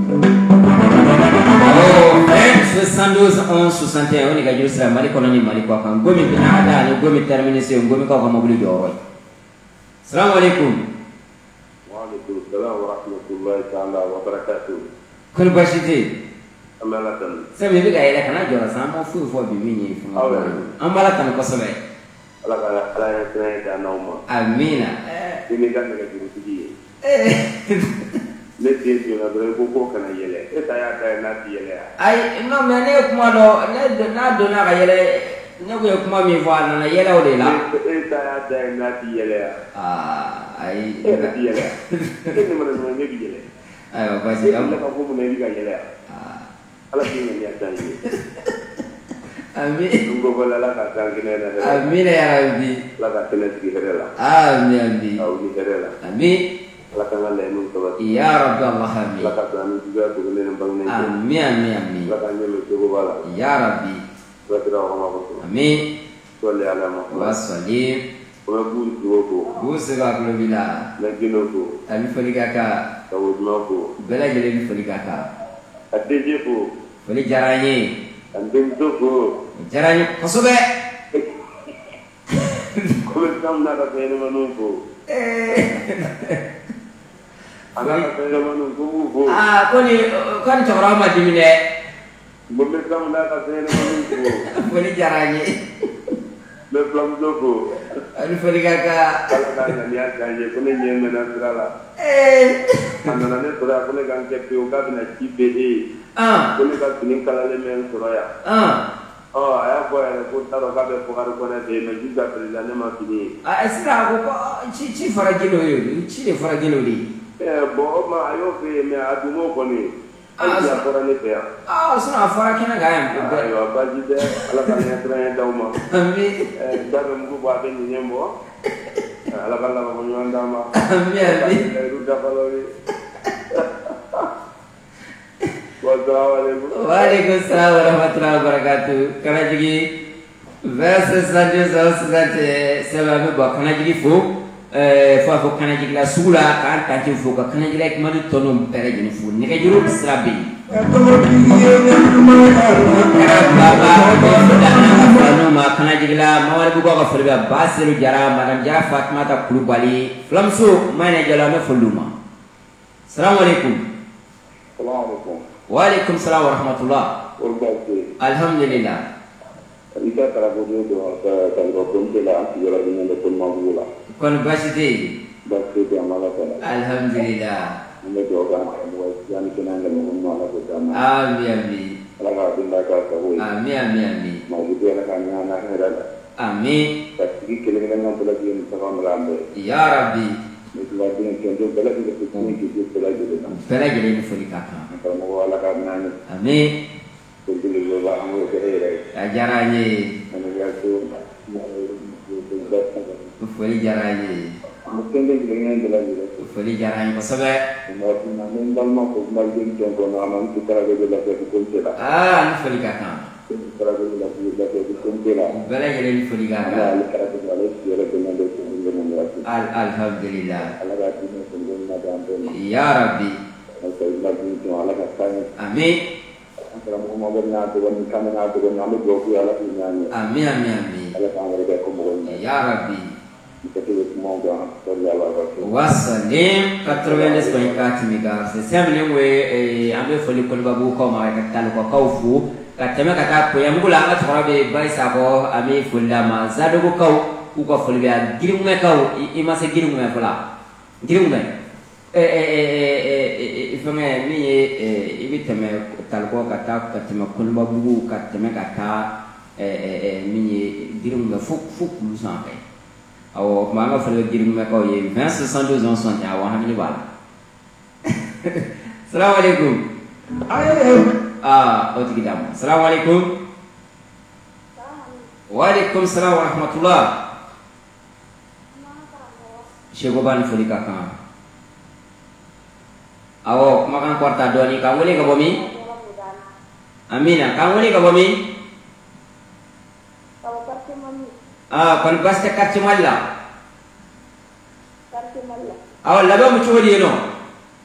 S1: Oh, soixante-douze onze soixante et un nega juru srabi. Mali kono ni mali kwa kan. Gomi bina ada ni gomi termination gomi kwa kwa mabuli joroy. Assalamualaikum.
S5: Waalaikumsalam warahmatullahi taala wabarakatuh.
S1: Kun bashite.
S5: Amalatan.
S1: Sami biga ila kana jora sama fu fu bibini fu. Amala kan ko sobe.
S5: Ala kala ala yang saya dah nama.
S1: Amina.
S5: Ini kan dengan juru segi.
S1: Eh.
S5: Letih juga berbuku kena yele. Saya ada nanti yele.
S1: Ai no me ne kuma do ne do na do na ga yele ne ko kuma mi fa na yele o de la.
S5: Saya ada nanti yele.
S1: Ah, ai
S5: Nanti yele. Ini mana mana ni yele.
S1: Ai ba si am.
S5: Kalau kamu mana ni yele.
S1: Ah.
S5: Ala sini ni ada ini.
S1: Amin.
S5: Tunggu bola lah kata kena ada.
S1: Amin ya Rabbi.
S5: Lah kata kena segi kerela.
S1: Amin amin.
S5: Tahu ni kerela.
S1: Amin.
S5: Lah kena lemu tu.
S1: Ya Rabbi Allah amin.
S5: Lah kata kami juga bukan nembang ni.
S1: Amin amin amin.
S5: Lah kata ni tu bola.
S1: Ya Rabbi.
S5: Lah kira orang apa tu.
S1: Amin.
S5: Soalnya ala Muhammad.
S1: Wassalim.
S5: Orang bulu dua ko.
S1: Busu ga kulo bila.
S5: Lagino ko.
S1: Ami foli kaka.
S5: Tahu mana ko.
S1: Bela jele ni foli kaka.
S5: Adeje ko.
S1: Foli jaranye.
S5: Andem tu ko.
S1: Jaranye kosobe.
S5: Kau kam nak kata ni mana ko. Anak kata ni mana ko ko.
S1: Ah, koni kan chora ma dimine.
S5: Boleh kam nak kata ni mana ko.
S1: Foli jaranye.
S5: Lepas tu ko.
S1: Ami foli kaka.
S5: Kalau kan ni ada je, kau ni yang mana serala.
S1: Eh.
S5: Anak ni serala kau ni kan kepiu kau ni C P E.
S1: Ah.
S5: Kau ni kan sini kalau ni main seraya.
S1: Ah.
S5: Oh, ayah kau yang kau taruh kau berpengaruh kau ni dia juga perjalanan macam ni.
S1: Ah, esra ko ci ci faragino yo, ci le faragino di.
S5: Eh, boh, ma ayo ke me adu mo kau ni.
S1: Ah,
S5: Aja kau ni pea.
S1: Ah, suna farakina ga yam.
S5: Ayo, apa jadi? Alah kan yang terang tahu mah.
S1: Amin.
S5: Eh, dah mungkin buat ni ni mo. Alah kan lah kau nyuan dah mah.
S1: Amin amin.
S5: Itu dah kalau ni. Wassalamualaikum.
S1: Waalaikumsalam warahmatullahi wabarakatuh. Kana jigi verse sanje so sanje seba ba kana jigi fo eh fo fo kana jigi la sula kan ta ci fo ka kana jigi like madu tono pere jini fo ni ka juru srabi. Baba dana ma kana jigi la mawal bu ko ka forba basiru jara madam jara fatmata kulubali flamso mayna jala me foluma. Assalamualaikum.
S5: Assalamualaikum.
S1: Waalaikumsalam warahmatullah.
S5: Wabarakatuh.
S1: Alhamdulillah.
S5: Kita kalau boleh doa kalau boleh lah kita dengan pun mahu lah.
S1: Kon basite.
S5: Baik dia malah kan.
S1: Alhamdulillah.
S5: Kita doa semua yang kita nak mohon malah kita.
S1: Amin amin.
S5: Allah benda kata boleh.
S1: Amin amin amin.
S5: Mau dia nak anak anak ada.
S1: Amin.
S5: Tapi kita dengan yang lagi yang sekarang melambai.
S1: Ya Rabbi.
S5: Itu lagi yang contoh bela kita kita kita lagi kita.
S1: Bela jadi ni fuli kaka.
S5: Kalau mau Allah kan
S1: Amin.
S5: Kumpul juga kamu kehirai.
S1: Ajaranye.
S5: Anu itu
S1: Fuli jaranye.
S5: mungkin dia dengan lagi.
S1: Fuli jaranye ko sabe.
S5: Mungkin namun dalam mau kembali contoh nama kita lagi belajar hukum cila.
S1: Ah, ni fuli kaka.
S5: Kita lagi belajar belajar hukum cila.
S1: Bela jadi ni fuli
S5: Nah,
S1: kaka.
S5: kita lagi belajar sejarah dengan dosa dengan lagi.
S1: Al alhamdulillah.
S5: Allah lagi ni sendiri ada ampun.
S1: Ya Rabbi.
S5: Saya lagi itu Allah kasih.
S1: Amin.
S5: Kalau mau benar tu kan kami nak tu kan kami dua puluh Allah punya ni.
S1: Amin amin amin.
S5: Allah kan mereka kumpul.
S1: Ya Rabbi. Wasalim quatre-vingt-dix point quatre mégahertz. C'est un way un peu folie pour le babou comme avec un talco kaufu. Kateme kata ko yamgula nga tsora be bai sabo ami fulla ma zado ko kaw ku ko folie be girume kaw ima se girume fula. Girume e e e e fame mi e ibiteme talco kata kateme kulba bugu kateme kata e e mi girume fuk fuk lu sankai. Awo manga folie girume kaw ye vingt soixante-douze ans sont ya wa hamni bala. Assalamu alaikum. Ah, oh kita. Assalamualaikum. Waalaikumsalam warahmatullah. Syekh Ban fuli kakak. Awo makan kuarta dua ni kamu ni kabomi? Amina, kamu ni kabomi? Ah, kan pas tekat cemalla. Awo laba mucu di no.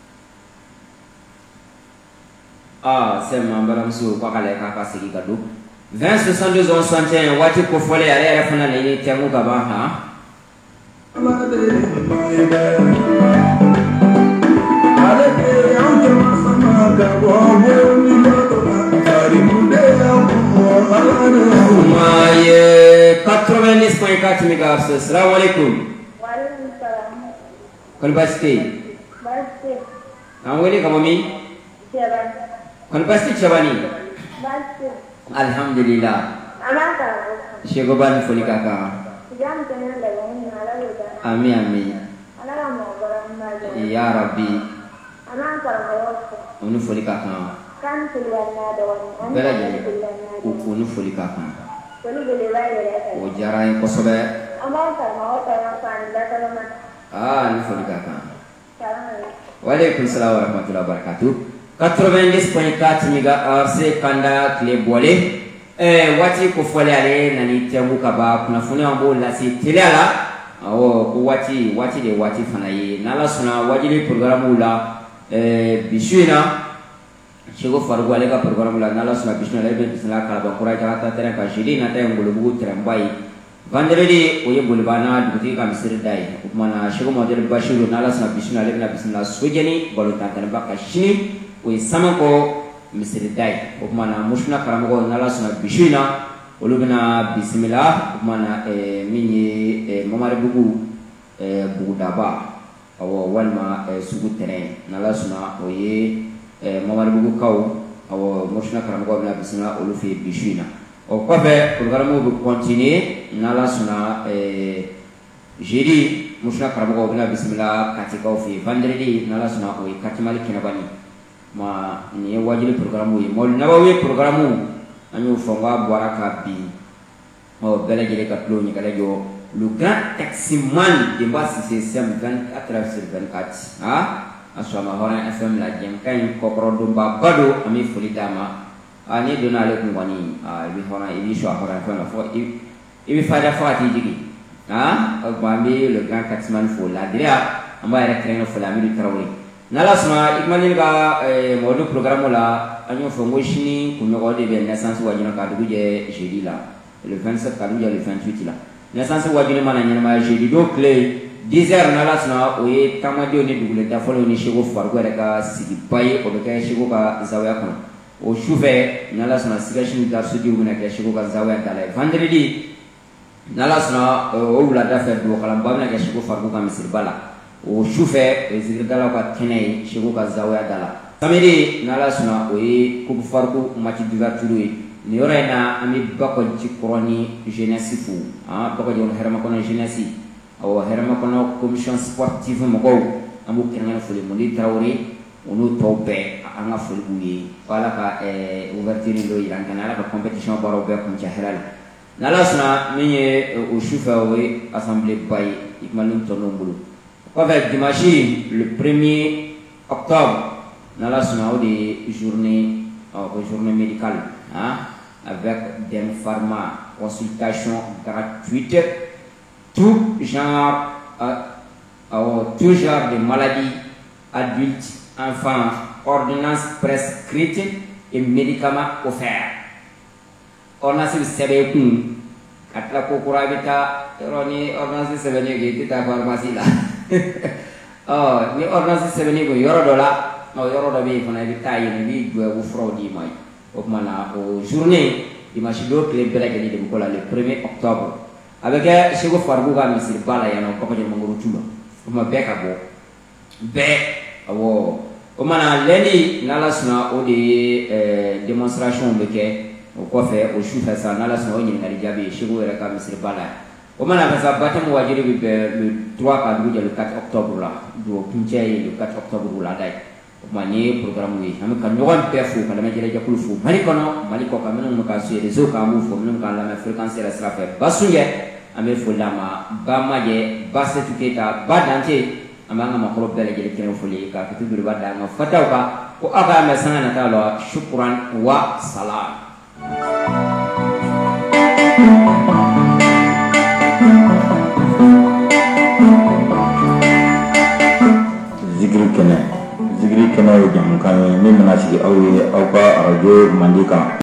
S1: Ah, c'est mon baramso kwa kale kaka sigi kadu. vingt soixante-douze ans soixante et un wati ko fole ale ala fana ni tiamu ka ba ha. Maye quatre-vingt-dix point quatre mégahertz. Assalamu alaikum.
S3: Wa alaikum salam.
S1: Kon basti.
S3: Basti.
S1: Amweli kamami?
S3: Siapa?
S1: Kon pasti chabani.
S3: Basti.
S1: Alhamdulillah.
S3: Amaka.
S1: Syekh Ban fuli kakak.
S3: Jam tanya lagi nala lupa.
S1: Amin amin.
S3: Anak mau barang baru.
S1: Ya Rabbi.
S3: Anak kalau
S1: Unu fuli kakak.
S3: kan pilihannya doang.
S1: Bela jadi. Unu fuli kakak.
S3: Boleh boleh lagi.
S1: O jara yang kosobe.
S3: Amaka mau tanya apa anda kalau mana?
S1: Ah, unu fuli kakak.
S3: Sekarang.
S1: Waalaikumsalam warahmatullahi wabarakatuh. quatre-vingt-dix point quatre mégahertz kanda kile bole. Eh, wati ko fole ale nani tiamu kaba kuna fune ambo la si telala. Awo ko wati wati de wati fana ye. Nala suna wajili programu la eh bisuina. Chego farugo ale ka programu la nala suna bisuina le be bisla kala ba kura jata tere ka jili na tay ngulu bugu trembai. Vendredi oye bulbana duti ka misir dai. Mana chego model bashiru nala suna bisuina le na bisla sujeni balu tantana ba ka shini. Oye sama ko misiri dai o mana mushna karamogo nala suna bishina olu bina bismillah o mana e minyi e mamare bugu e bugu daba awo walma e sugu tere nala suna oye e mamare bugu kaw awo mushna karamogo bina bismillah olu fi bishina o kofe programme bu continuer nala suna e jeudi mushna karamogo bina bismillah katika fi vendredi nala suna oye katimali kinabani ma ni wajili programu yi mol nabawi programu anyu fonga baraka bi o bela jele ka tlo ni kala jo le grand taximan de bas c'est sem vingt-quatre sur vingt-quatre ha aswa horan fm la jeng kan ko produkba bado ami fulidama ani donale ko wani a bi horan ibi so horan fa la fo ibi fada fati jigi ha o bambi le grand taximan fo la dia amba era kreno fo la mi trawri nala suma ikmani ka modu programme la anyo fongo shini kunyo de be naissance wajina ka dugu je jeudi la le vingt-sept ka dugu le vingt-huit la naissance wajina mana nyama ma jeudi do clé dix heures nala suma oye tamadi oni dugu le dafolo ni shego fargo re ka sigi baye o be ka shego ka zawaya kono o chouve nala suma siga shini dar sudi nguna ka shego ka zawaya dala vendredi nala suma o wula da fe do kala mbamna ka shego fargo ka misir bala o choufe zikir dala ka tenay shego ka zawaya dala samedi nala suna oye kubu farku mati d'ouverture ni yorena ami bako ci koroni jeunesse fu ah bako jon herma kono jeunesse aw herma kono commission sportive mo go amu kenana fuli mo ni trawri onu tobe anga fuli buyi wala ka e ouverture do iran kanala ka competition baro be ko ci halal nala suna mi o choufe oye assemblée bay ikmalum tono mbulu avec dimanche le premier octobre dans la soirée de journée euh, journée médicale hein, avec des pharma consultation gratuite tout genre euh, euh, tout genre de maladies adultes enfants ordonnances prescrites et médicaments offerts on a ce C B kun atla ko kurabita ni ordonnance sɛbɛnnen ko i tɛ taa pharmacie la ɔ ni ordonnance sɛbɛnnen ko yɔrɔ dɔ la ɔ yɔrɔ dɔ bɛ yen fana i bɛ taa yen i b'i jɔ o furaw d'i ma o tuma na o journée dimanche don tile bɛɛ lajɛlen de bɛ k'o la le premier octobre a bɛ kɛ Segu Faribugu ka misiriba la yan nɔ Bakɔjɛ Mangorotu la o tuma bɛɛ ka bɔ bɛɛ awɔ o mana lundi n'Ala sɔnna o de ye ɛɛ démonstration bɛ kɛ o kɔfɛ o sufɛ sa n'Ala sɔnna o ɲininkali jaabi Segu yɛrɛ ka misiriba la o mana kɛ sa baptême wajibi bɛ bɛn le trois ka dugu jɛ le quatre octobre la don kuncɛ ye le quatre octobre wulada ye o tuma ni ye programme ye an bɛ ka ɲɔgɔn bɛɛ fo ka lamɛn jɛkulu fo Mali kɔnɔ Mali kɔ kan minnu bɛ ka suit réseau kan an b'u fo minnu kan lamɛn fréquence yɛrɛ sira fɛ Basunjɛ an bɛ foli d'a ma Ba Majɛ Ba Setu Keyita Ba Dante an b'an ka maakɔrɔ bɛɛ lajɛlen kɛnɛ foli ka kiti biriba da an ka fataw kan ko aw k'a mɛn sanga nata la shukran wa salam.
S6: Zikiri kɛnɛ zikiri kɛnɛ ye jamukan ye min bɛna sigi aw ye aw ka arajo Mandi kan.